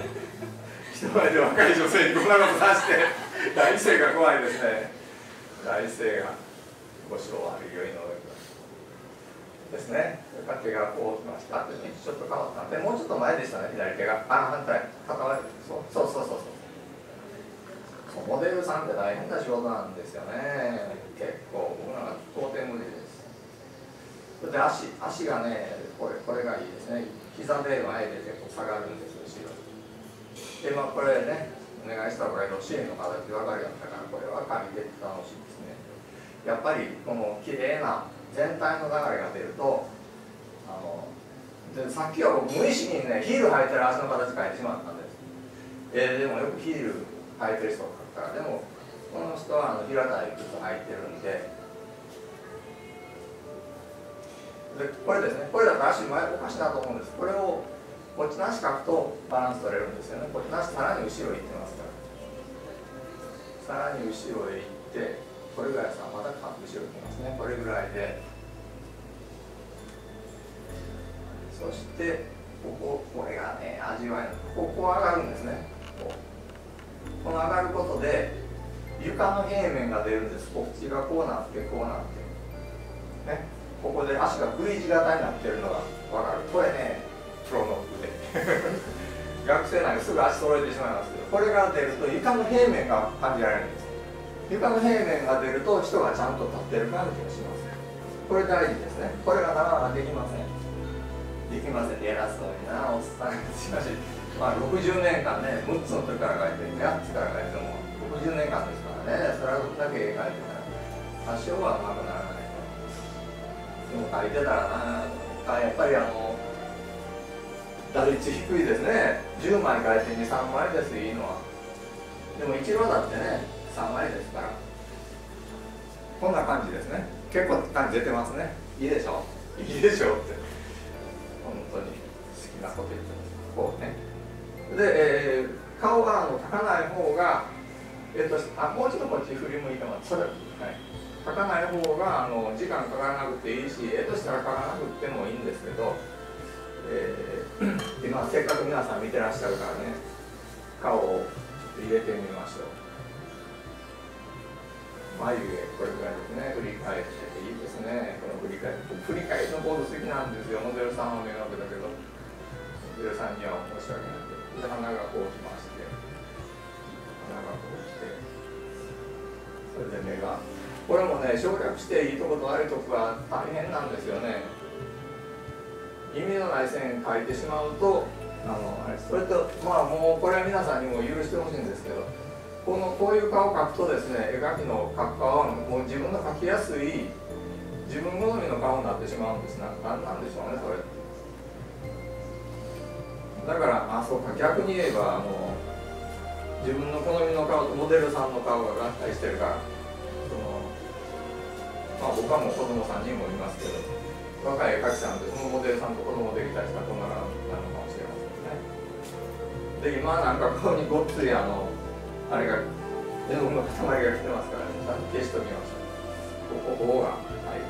若い女性にこんなことさして大声が怖いですね。大声がご賞悪いよいのですね。手がこうきました。ちょっと変わったんで、もうちょっと前でしたね、左手が。反対、片割れ。そうモデルさんって大変な仕事なんですよね。結構僕なんか到底無理です。で足がね、これがいいですね。膝で前で結構下がるんです後ろで、これねお願いした方がいいの、シーンの形分かるようになったから、これは紙で楽しいですね。やっぱりこの綺麗な全体の流れが出ると、でさっきは僕無意識にねヒール履いてる足の形変えてしまったんです。でもよくヒール履いてる人が書くから、でもこの人は平たい靴履いてるんで。でこれですね、これだと足前おかしいなと思うんです。これをこっちなし書くとバランス取れるんですよね。こっちなしさらに後ろへ行ってますから、さらに後ろへ行って、これぐらいさ、また後ろへ行きますね。これぐらいで、そしてこれがね味わいのここ上がるんですね。この上がることで床の平面が出るんです。こっちがこうなってこうなってね。ここで足が V 字型になってるのが分かる。これね、プロの腕学生なんかすぐ足揃えてしまいますけど、これが出ると床の平面が感じられるんです。床の平面が出ると人がちゃんと立ってる感じがします。これ大事ですね。これがなかなかできません。できません。偉そうになおっさん。しかし、60年間ね、6つの時から書いて8つから書いても60年間ですからね、それだけ書いてたら多少はうまくならない。でも書いてたらな、やっぱり打率低いですね。10枚書いて2、3枚です、いいのは。でも1ロだってね、3枚ですから。こんな感じですね。結構感じ出てますね。いいでしょいいでしょって。本当に好きなこと言ってます。こうね。で、顔が高ない方が、もうちょっとこっち振り向いてます。それ、はい。書かない方が時間かからなくていいし、としたら書かなくてもいいんですけど、今せっかく皆さん見てらっしゃるからね、顔を入れてみましょう。眉毛これぐらいですね。振り返ってていいですね。この振り返りのポーズ好きなんですよ。モデルさんは迷惑だけど、モデルさんには申し訳ないけど、で鼻がこうきまして、鼻がこうきて、それで目が。これもね、省略していいとこと悪いとこが大変なんですよね。意味のない線書いてしまうと、それと、もうこれは皆さんにも許してほしいんですけど、こういう顔を描くとですね、絵描きの描く顔はもう自分の描きやすい、自分好みの顔になってしまうんです。なんでしょうね、それ。だから、そうか、逆に言えば、自分の好みの顔とモデルさんの顔が合体してるから、僕はもう子供3人もいますけど、若い絵描きさんでそのモデルさんと子供できたりしたらこんなのなのかもしれませんね。で、今なんか顔にごっつりあれが絵の具の塊が来てますからね、ちゃんと消しときましょう。ここが入ります。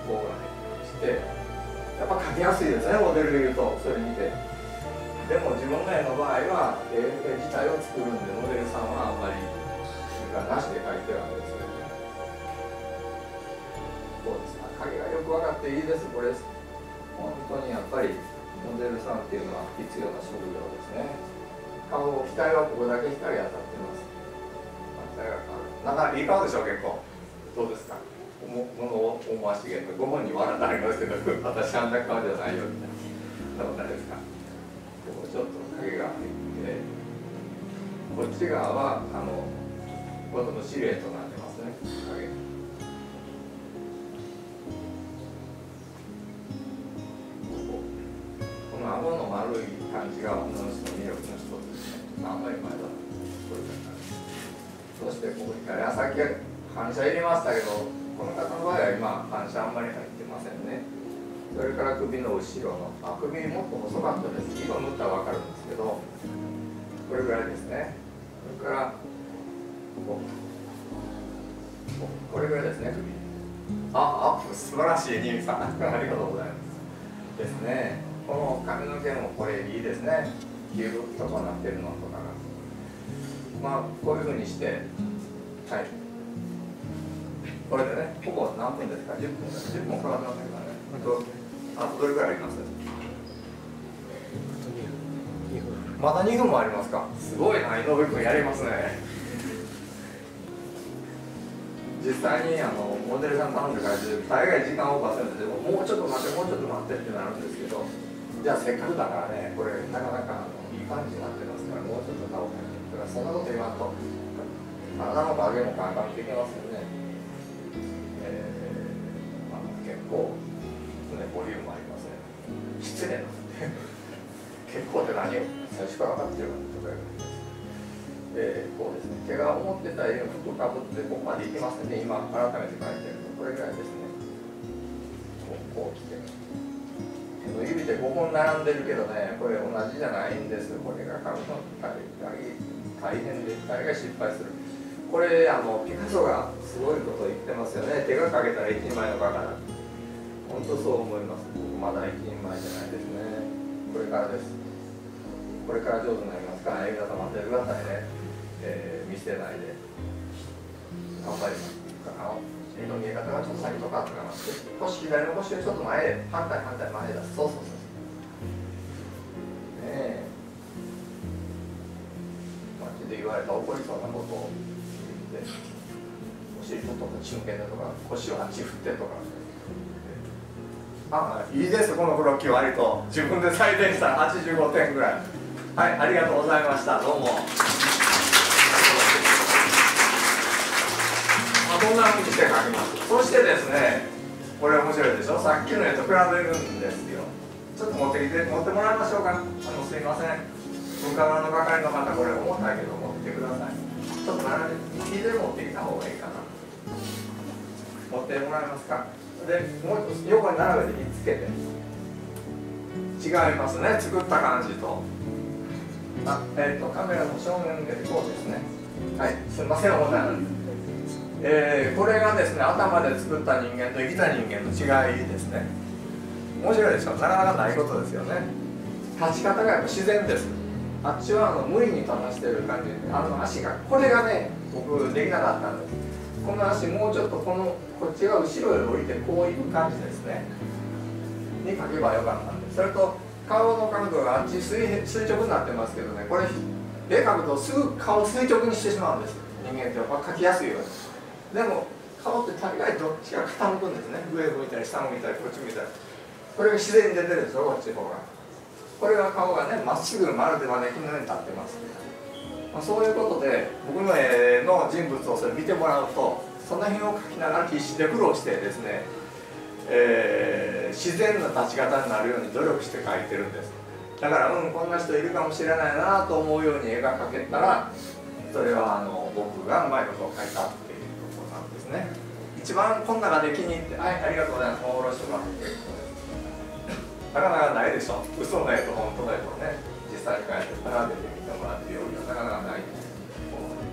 ここが入ってやっぱ描きやすいですね、モデルでいうと。それ見て。でも自分の絵の場合は絵自体を作るんで、モデルさんはあんまりなしで描いてるわけですよね。こうです。 影がよく分かっていいです。これ本当にやっぱりモデルさんっていうのは必要な職業ですね。顔額はここだけ光当たってます。なんかいい顔でしょ。結構どうですか。ものを思わしげとご本人笑ってありますけど、私あんな顔じゃないよみたいな。そんなことないですか。ここちょっと影が入って、こっち側はこのシルエットになってますね。影。この顎の丸い感じが女の人の魅力の一つですね。あんまり前だ。そしてここにさっき反射入れましたけど、この方の場合は今反射あんまり入ってませんね。それから首の後ろの首もっと細かったです。今塗ったら分かるんですけど、これぐらいですね。それからこれぐらいですね。首アップ素晴らしい。ニミさんありがとうございますですね。この髪の毛もこれいいですね。ギュッとこうなってるのとかが、まあこういうふうにして、はい、これでね、ほぼ何分ですか。10分です。10分かかってませんからね。あとどれくらいあります。まだ2分もありますか。すごいな、井上君やりますね。実際にモデルさん頼んで書いてると大概時間オーバーするんですけど、もうちょっと待ってもうちょっと待ってってなるんですけど、じゃあせっかくだからね、これなかなかいい感じになってますから、もうちょっと直さないと。だからそんなこと言わんと体の影も簡単にできますよね。結構、ね、ボリュームありますね。失礼なんで結構って何を最初から分かってるかとかこうですね、手が思ってたより服かぶってここまでいきますね。今改めて書いてるとこれぐらいですね。こう来て指で5本並んでるけどね、これ同じじゃないんです。これが書くの大変で誰が失敗する。これピカソがすごいことを言ってますよね。手がかけたら一人前の画家だ。本当そう思います。まだ一人前じゃないですね。これからです。これから上手になりますから、皆さん待っててくださいね。見せないで頑張ります。絵の見え方がちょっと先とかあったかな。左の腰をちょっと前へ、反対前へ出す。そうそうそう。ねえ。街で言われた怒りそうなことを言って、お尻ちょっと中堅だとか、腰をあっち振ってとか。いいです、このブロッキー割と自分で採点したら85点ぐらい。はい、ありがとうございました。どうも。こんなふうにして書きます。そしてですね、これ面白いでしょ。さっきの絵と比べるんですよ。ちょっと持ってもらいましょうか。すいません。文化側の係の方、これ重たいけど持ってきてください。ちょっと並べて、右で持ってきた方がいいかな。持ってもらえますか。で、もう横に並べてひっつけて。違いますね、作った感じと。カメラの正面でこうですね。はい、すみません、重たいのに。これがですね、頭で作った人間と生きた人間の違いですね。面白いでしょ。なかなかないことですよね。立ち方がやっぱ自然です。あっちは無理に立たしてる感じで、足がこれがね、僕できなかったんです。この足もうちょっとこっちが後ろへ降りてこういう感じですねに描けばよかったんです。それと顔の角度があっち垂直になってますけどね、これ絵描くとすぐ顔垂直にしてしまうんです。人間ってやっぱ描きやすいように。でも顔って大概どっちが傾くんですね。上向いたり下向いたりこっち向いたり。これが自然に出てるでしょ、こっちの方が。これが顔がね、まっすぐまるでマネキンのように立ってます。そういうことで僕の絵の人物をそれ見てもらうと、その辺を描きながら必死で苦労してですね、自然な立ち方になるように努力して描いてるんです。だからこんな人いるかもしれないなと思うように絵が描けたら、それは僕がうまいことを描いたっていうことなんですね。一番こんながで気に入って、はい、ありがとうございます、もう下ろしてもらって結構です。なかなかないでしょ。嘘の絵と本当の絵とね、実際に描いて並べてみてもらってよりはなかなかないと思い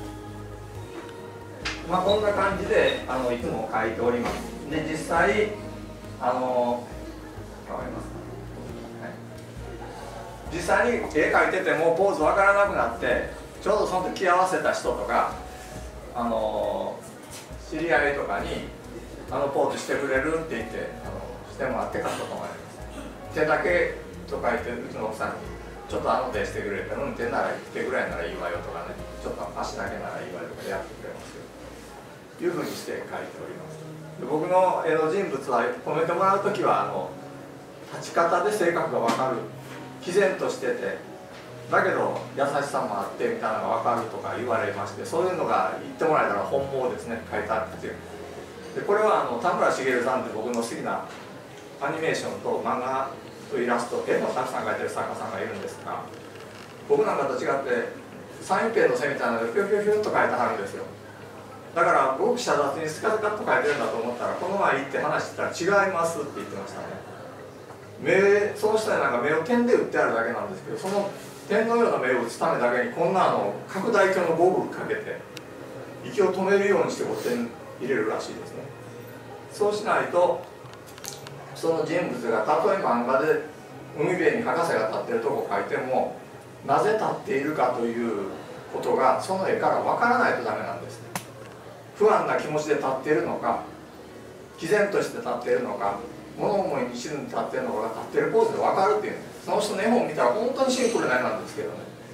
ます。こんな感じでいつも描いております。で、実際変わりますか、はい、実際に絵描いててもポーズわからなくなって、ちょうどその時合わせた人とか知り合いとかにあのポーズしてくれるって言ってしてもらって買ったと思います。手だけとか言ってうちの奥さんにちょっと手してくれて、手なら手ぐらいならいいわよとかね、ちょっと足だけならいいわよとかやってくれますよというふうにして書いております。で僕の絵の人物は褒めてもらう時は立ち方で性格が分かる、毅然としててだけど優しさもあってみたいなのが分かるとか言われまして、そういうのが言ってもらえたら本望ですね、書いてあるっていう。でこれは田村茂さんって僕の好きなアニメーションと漫画とイラスト、絵もたくさん描いてる作家さんがいるんですが、僕なんかと違ってサインペンの背みたいなのでピュピュピュッと書いてはるんですよ。だから僕写雑にスカスカッと書いてるんだと思ったら、この前行って話してたら違いますって言ってましたね。その下になんか目を点で打ってあるだけなんですけど、その点のような目を打つためだけにこんな拡大鏡のゴーグルかけて息を止めるようにして点入れるらしいですね。そうしないとその人物がたとえ漫画で海辺に博士が立ってるとこを描いてもなぜ立っているかということがその絵から分からないとダメなんです。不安な気持ちで立っているのか、毅然として立っているのか、物思いに沈んで立っているのかが立っているポーズで分かるっていう、その人の絵本見たら本当にシンプルな絵なんですけどね、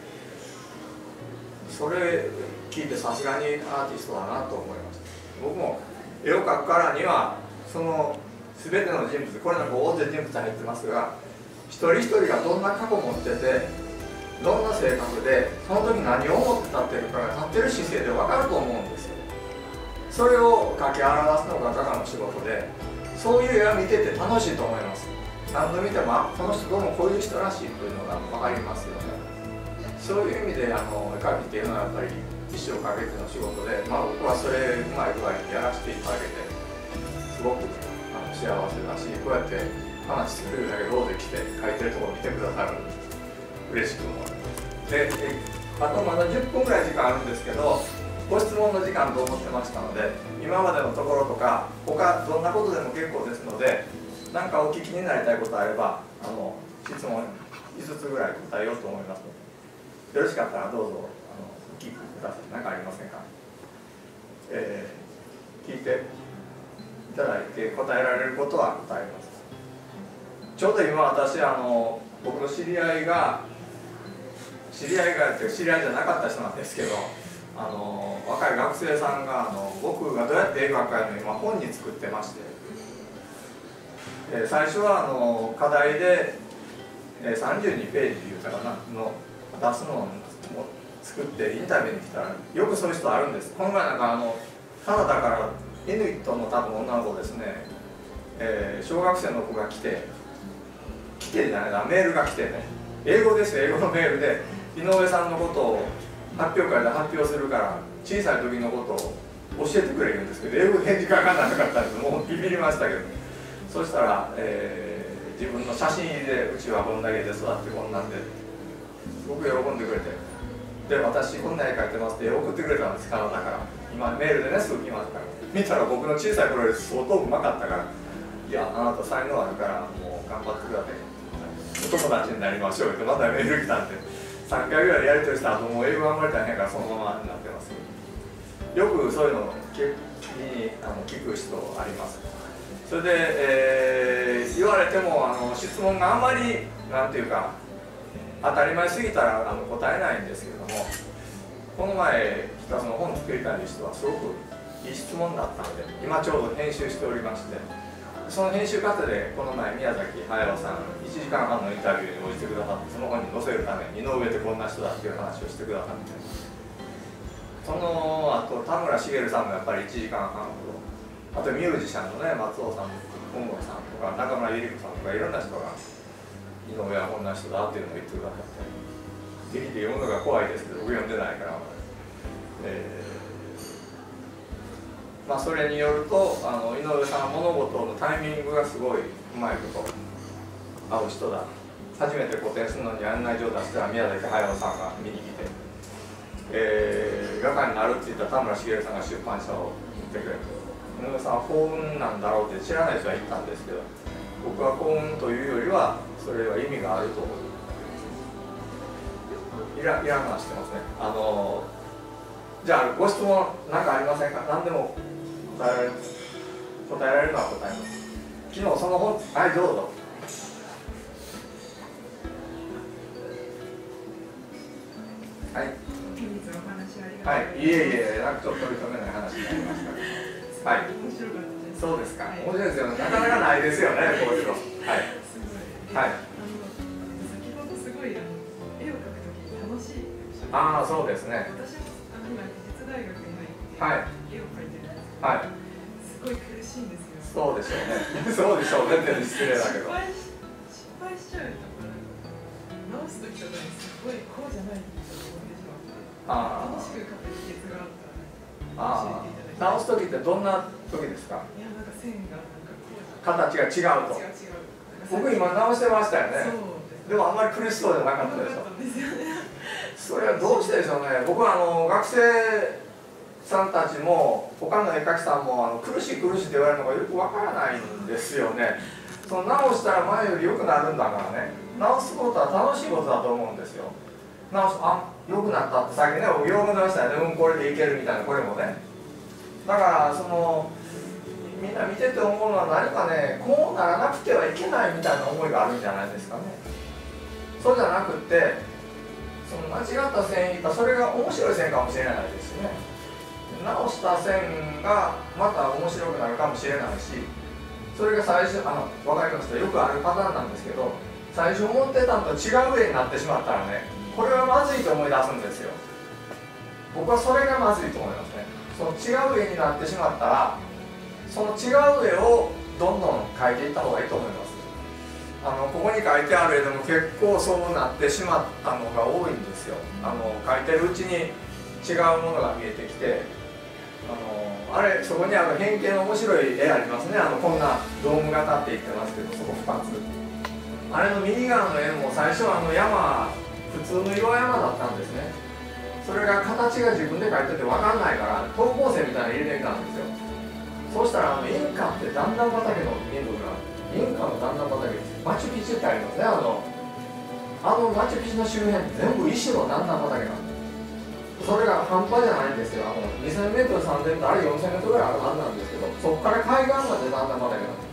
それ聞いてさすがにアーティストだなと思いました。僕も絵を描くからにはその全ての人物、これなんか大勢人物入ってますが、一人一人がどんな過去を持っててどんな性格でその時何を思って立ってるかが立ってる姿勢で分かると思うんですよ。それを書き表すのが画家の仕事で、そういう絵は見てて楽しいと思います。何度見てもこの人どうもこういう人らしいというのが分かりますよね。そういう意味で絵描きっていうのはやっぱり一生かけての仕事で、僕はそれうまい具合にやらせていただけてすごく幸せだし、こうやって話してくれるだけで大勢来て書いてるところを見てくださるんです嬉しく思います。であとまだ10分ぐらい時間あるんですけど、ご質問の時間と思ってましたので、今までのところとか他どんなことでも結構ですので、何かお聞きになりたいことあれば質問5つぐらい答えようと思いますので、よろしかったらどうぞお聞きください。何かありませんか？聞いていただいて答えられることは答えます。ちょうど今私僕の知り合いって知り合いじゃなかった人なんですけど、若い学生さんが僕がどうやって絵描くかの今本に作ってまして、最初は課題で32ページいうかなの出すのを作ってインタビューに来たらよくそういう人あるんです。この前なんかカナダからイヌイットの多分女の子ですね、小学生の子が来てじゃないな、メールが来てね、英語ですよ、英語のメールで井上さんのことを発表会で発表するから小さい時のことを教えてくれるんですけど、英語で返事が分かんなかったんです。もうビビりましたけど、そしたら、自分の写真入りでうちはこんだけで育ってこんなんですごく喜んでくれて、で私こんな絵描いてますって送ってくれたんです。カナダから今メールでねすぐ来ますから、見たら僕の小さい頃より相当うまかったから、いやあなた才能あるからもう頑張ってください、お友達になりましょうってまたメール来たんで、3回ぐらいやり取りした後もう英語があんまり大変からそのままになってます。よくそういうのを聞く人あります。それで、言われても質問があんまりなんていうか当たり前すぎたら答えないんですけども、この前来たその本作りたい人はすごくいい質問だったので、今ちょうど編集しておりまして、その編集過程でこの前宮崎駿さん1時間半のインタビューに応じてくださって、その本に載せるために井上ってこんな人だっていう話をしてくださって、その後田村茂さんもやっぱり1時間半ほど、あとミュージシャンのね松尾さん、本郷さんとか中村ゆり子さんとかいろんな人が井上はこんな人だっていうのを言ってくださって、ぜひ読むのが怖いですけど僕読んでないから、それによると井上さんは物事のタイミングがすごいうまいこと合う人だ、初めて個展するのに案内状を出したら宮崎駿さんが見に来て、画家になるって言った田村茂さんが出版社を言ってくれて、井上さんは幸運なんだろうって知らない人は言ったんですけど、僕は幸運というよりはそれは意味があると思う。いらん話してますね。じゃあご質問何かありませんか？何でも答えられます。 答えられるのは答えます。昨日その本、はい、どうぞ。はい。はい、いえいえ、なんかちょっと取り留めない話になりました。はい。面白かったです。そうですか。面白いですよね。なかなかないですよね、こういうの。はい。はい。 先ほどすごい絵を描くとき楽しい。 ああ、そうですね。 私今美術大学に入って絵を描いてるんですけど、 はい。 すごい苦しいんですよ。 そうでしょうね。そうでしょうねって失礼だけど。 失敗しちゃうと直すときとかにすごいこうじゃないって思ってしまって、楽しく描く秘訣があったら教えていただきたい。 直すときってどんなときですか？ いや、なんか線がなんかこう形が違うと。僕今直してましたよね。でもあんまり苦しそうじゃなかったでしょ。それはどうしてでしょうね。僕は学生さんたちも他の絵描きさんも苦しい苦しいって言われるのがよくわからないんですよね。その直したら前より良くなるんだからね。直すことは楽しいことだと思うんですよ。直す良くなったってさっきね、僕用語出ましたよね。これでいけるみたいな、これもね。だからみんな見てて思うのは何かね、こうならなくてはいけないみたいな思いがあるんじゃないですかね。そうじゃなくって間違った線引いた、それが面白い線かもしれないですしね。直した線がまた面白くなるかもしれないし、それが最初分かりますか？よくあるパターンなんですけど、最初思ってたのと違う絵になってしまったらね、これはまずいと思い出すんですよ。僕はそれがまずいと思いますね。その違う絵になってしまったら、その違う絵をどんどん描いていった方がいいと思います。ここに書いてある絵でも結構そうなってしまったのが多いんですよ。描いてるうちに違うものが見えてきて、そこに変形の面白い絵ありますね。こんなドームが立っていってますけど、そこ2つ。あれの右側の絵も最初は山、普通の岩山だったんですね。それが形が自分で描いてて分かんないから等高線みたいなの入れてみたんですよ。そうしたらインカって段々畑の民族が、インカの段々畑、マチュピチュってありますね。マチュピチュの周辺全部石の段々畑なんです。それが半端じゃないんですよ。2000メートル、3000メートル、あれ4000メートルぐらいあるはずなんですけど、そこから海岸まで段々畑なんです。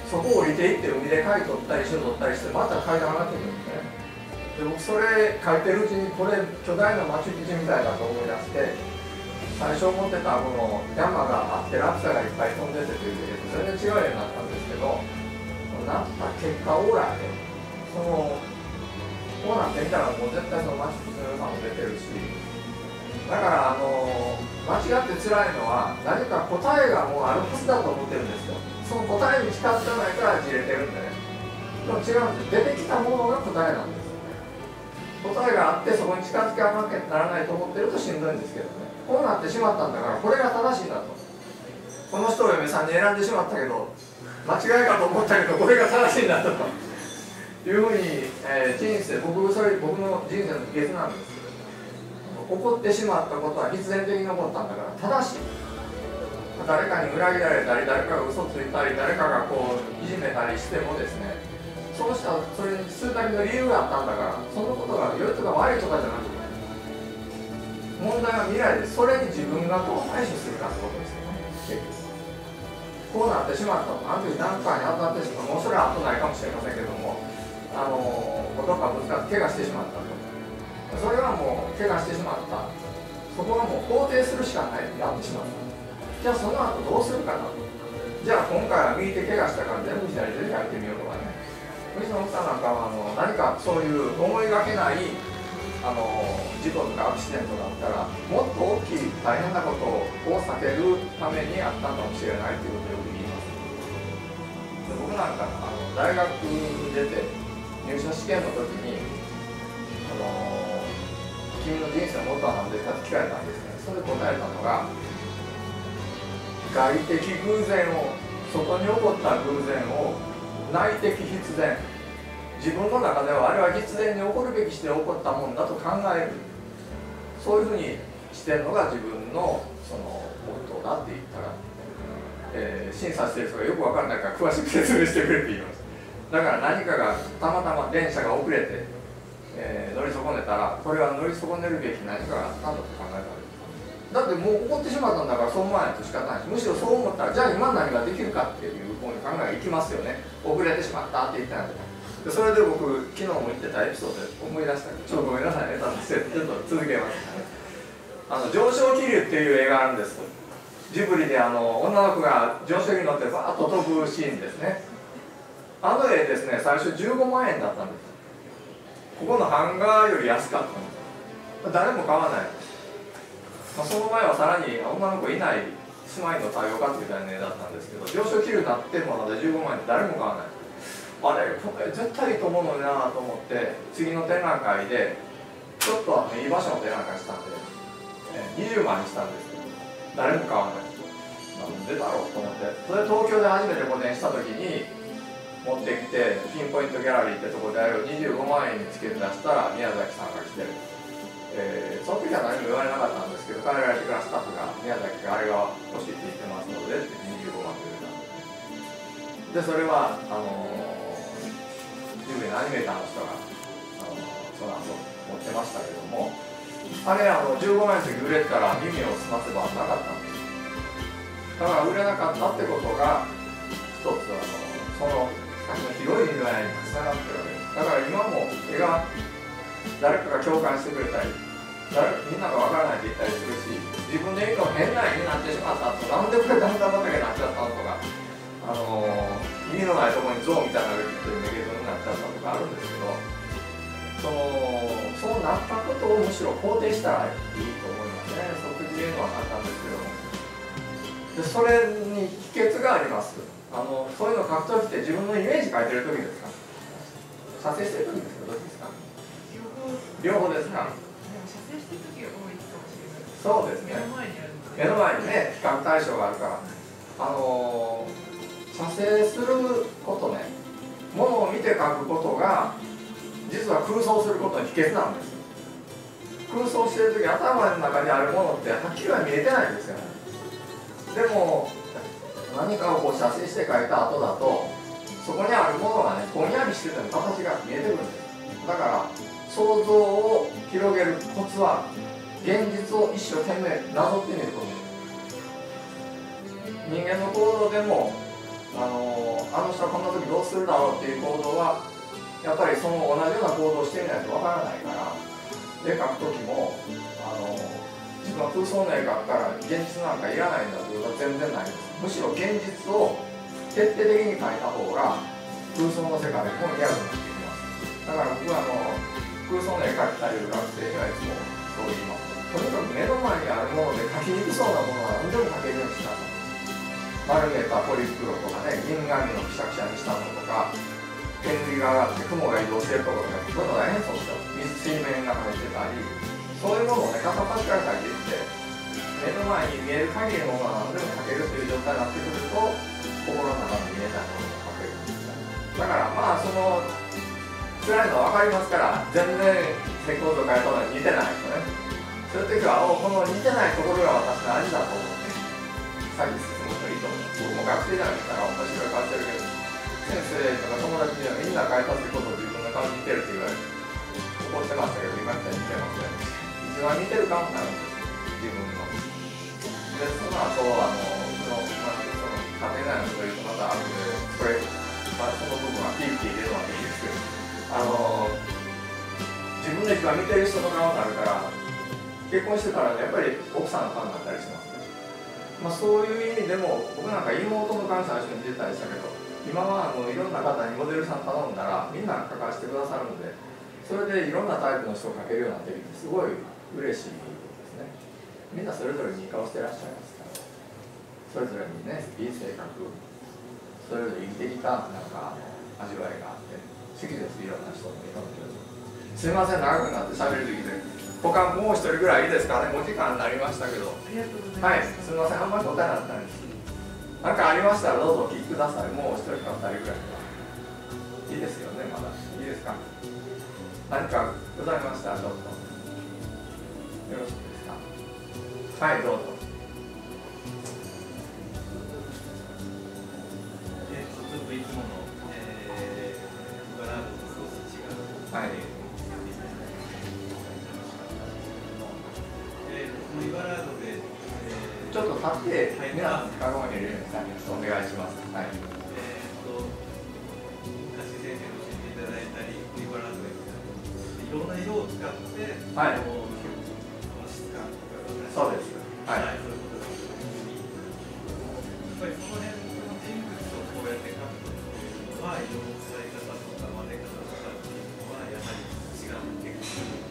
そこを降りていって海で貝取ったり石を取ったりして、また階段上がってくるんですね。で僕それ書いてるうちに、これ巨大なマチュピチュみたいだと思い出して、最初思ってたこの山があって落差がいっぱい飛んでてという全然違うようになったんですけど、なった結果オーラでこうなってみたらもう絶対そのマチュピチュの良さも出てるし、だから間違って辛いのは何か答えがもうあるはずだと思ってるんですよ。その答えに近づかないからじれてるんでね。でも違うんです。出てきたものが答えなんですよね。答えがあってそこに近づかなきゃならないと思ってるとしんどいんですけどね。こうなってしまったんだからこれが正しいんだと。この人を嫁さんに選んでしまったけど間違いかと思ったけどこれが正しいんだというふうに、人生僕の人生の秘訣なんですけど、起こってしまったことは必然的に起こったんだから正しい。誰かに裏切られたり誰かが嘘ついたり誰かがいじめたりしてもですね、そうしたそれにするだけの理由があったんだから、そのことが良いとか悪いとかじゃなくて問題は未来です。それに自分がどう対処するかってことですよね。結局こうなってしまったと、あの時何回に当たってしまう、もうそれは後ないかもしれませんけども、どっかぶつかって怪我してしまったと。それはもう怪我してしまった。そこはもう肯定するしかない。やってしまった。じゃあその後どうするかなと。じゃあ今回は右手怪我したから全部左手でやってみようとかね。うちの奥さんなんかは何かそういう思いがけない事故とかアクシデントがあったらもっと大きい大変なことを避けるためにあったかもしれないということをよく言います。で僕なんか大学に出て入社試験の時に君の人生のモットーは何ですかって聞かれたんですね。それで答えたのが外的偶然を、外に起こった偶然を内的必然、自分の中ではあれは必然に起こるべきして起こったもんだと考える、そういうふうにしてるのが自分のモットーだって言ったら、審査してる人がよく分からないから詳しく説明してくれって言います。だから何かがたまたま電車が遅れて、乗り損ねたらこれは乗り損ねるべき何かがあったんだと考えたわけです。 だってもう起こってしまったんだからそう思わないと仕方ないし、むしろそう思ったらじゃあ今何ができるかっていう方に考えがいきますよね。遅れてしまったって言ってないで、それで僕昨日も言ってたエピソードで思い出したけど、ちょっとごめんなさいね、ちょっと続けます。上昇気流っていう映画あるんです。ジブリで女の子が上昇気流に乗ってバーッと飛ぶシーンですね。あの絵ですね、最初15万円だったんです。ここの版画より安かったんです。誰も買わない。その前はさらに女の子いない住まいの多様化みたいな絵だったんですけど、上昇気流になってもまだ15万円で誰も買わない。あれ、これ絶対いいと思うのになと思って、次の展覧会でちょっといい場所の展覧会したんで、20万にしたんですけど、誰も買わない。なんでだろうと思って、それ東京で初めて個展した時に持ってきて、ピンポイントギャラリーってとこであれを25万円につけて出したら宮崎さんが来てる。その時は何も言われなかったんですけど、帰られてからスタッフが宮崎があれが欲しいって言ってますのでって25万くれたんで、それはジブリのアニメーターの人がその後持ってましたけども、あれ15万円の時売れたら耳を澄ませばなかったんです。だから売れなかったってことが一つその先の広い意味合いにつながってるわけです。だから今も絵が誰かが共感してくれたり、みんなが分からないって言ったりするし、自分で言うと変な絵になってしまったと、なんでこれだんだん畑になっちゃったのとか、意味のないところに像みたいなのが出てるネゲトになっちゃったとかあるんですけど、そうなったことをむしろ肯定したらいいと思いますね。即時言うのは簡単ですけども。でそれに秘訣があります。そういうのを書くときって自分のイメージ書いてるときですか、撮影してるときですか、どっちですか、両方ですか。そうですね。目の前にね、比較対象があるから。写生することね、ものを見て描くことが、実は空想することの秘訣なんです。空想してるとき、頭の中にあるものってはっきりは見えてないんですよね。でも、何かを写生して描いた後だと、そこにあるものがね、ぼんやりしてても形が見えてくるんです。だから、想像を広げるコツは、現実を一生懸命なぞってみることです。人間の行動でもあの人はこんな時どうするだろうっていう行動はやっぱりその同じような行動をしてみないとわからないから、絵描く時も自分は空想の絵描くから現実なんかいらないんだということは全然ないです。むしろ現実を徹底的に描いた方が空想の世界でもリアルになっていきます。だから僕は空想の絵描きたい学生にはいつもそう言います。とにかく目の前にあるもので描きにくそうなものは何でも描けるようにしたと。丸めたポリ袋とかね、銀紙のくしゃくしゃにしたものとか、煙が上がって雲が移動してるところとか、そういうの大変そうですよ。水面が入ってたり、そういうものをね、片っ端から描いていって、目の前に見える限りのものは何でも描けるという状態になってくると、心の中に見えないものを描けるんですね。だからまあ、辛いのは分かりますから、全然石膏と描いたのに似てないとね。そういう時は、この似てないところが私の味だと思って、先進むといいと思う。僕も学生じゃないから面白い顔してるけど、先生とか友達にはみんな描いたってことを自分の顔に似てるって言われて、怒ってましたけど、今みたいに似てますね。一番似てる顔になるんです、自分の。で、その後、家庭内のこと言うとまた後で、これ、その部分はピーピー入れるわけいいですけど、自分で一番見てる人の顔になるから、結婚してからね、やっぱり奥さんの顔になったりしますね。そういう意味でも、僕なんか妹の顔最初に出たりしたけど、今はいろんな方にモデルさん頼んだら、みんな描かせてくださるので、それでいろんなタイプの人を描けるようになってきて、すごい嬉しいですね。みんなそれぞれにいい顔してらっしゃいますから、それぞれにね、いい性格、それぞれ生きてきたなんか味わいがあって、好きです、いろんな人もいろんな人。すいません、長くなって喋る時で。他もう一人ぐらいいいですかね、お時間になりましたけど。はい、すみません、あんまり答えなかったんです。何かありましたらどうぞお聞きください。もう一人か二人ぐらいは。いいですよね、まだ。いいですか。何かございましたらどうぞ。よろしいですか。はい、どうぞ。 ちょっといつもの、バラードと少し違う。 はい。 このイバラードで立って皆さんカゴに入れるようにお願いします。はい。 昔先生に教えていただいたり、リバラードいろんな色を使って、 はい。 質感とかそうです。はい。 そういうことです。やっぱりその辺の人物をこうやって描くっていうのは、色の使い方とか混ぜ方とかっていうのはやはり違う結構。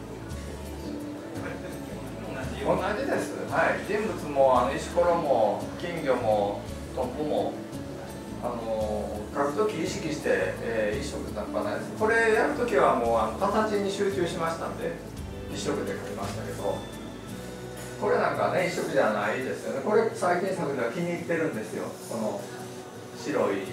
同じです。はい。人物も石ころも金魚もトンボも描くとき意識して、一色なんかないです。これやるときはもう形に集中しましたんで一色で描きましたけど、これなんかね一色じゃないですよね。これ最近作では気に入ってるんですよ。この白い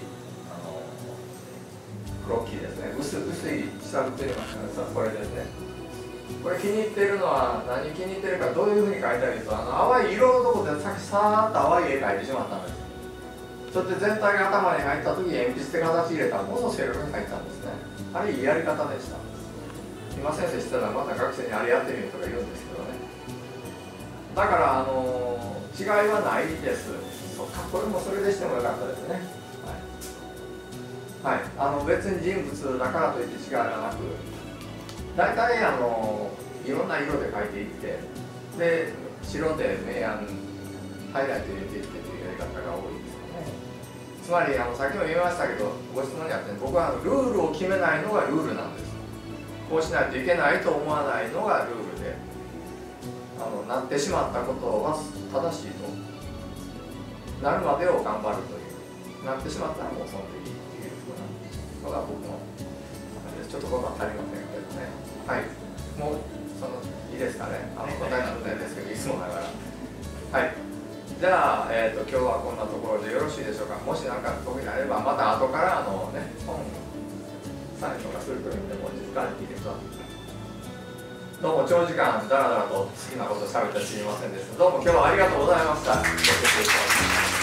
クロッキーですね。薄い下塗ってますからこれですね。これ気に入ってるのは何気に入ってるか、どういうふうに描いたらいいと、淡い色のところでさっきさーっと淡い絵描いてしまったんです。そして全体が頭に入った時に鉛筆で形入れたらものすごい色に描いたんですね。あれいいやり方でした。今先生したらまた学生にあれやってみるとか言うんですけどね。だから違いはないです。そっか、これもそれでしてもよかったですね。はい、別に人物だからといって違いはなく、大体いろんな色で描いていって、で白で明暗ハイライト入れていってというやり方が多いですよね。つまりさっきも言いましたけど、ご質問にあって、僕はルールを決めないのがルールなんです。こうしないといけないと思わないのがルールで、なってしまったことは正しいとなるまでを頑張るという、なってしまったらもうその時いいっていうのが僕のちょっとことは足りませんけどね。はい、もういいですかね。答えなくないですけど、いつもながら。はい。じゃあ、今日はこんなところでよろしいでしょうか。もし何か特にあれば、また後から本サインとかするという意味でも実感聞いてください。どうも長時間だらだらと好きなことを喋ってすみませんでした。どうも今日はありがとうございました。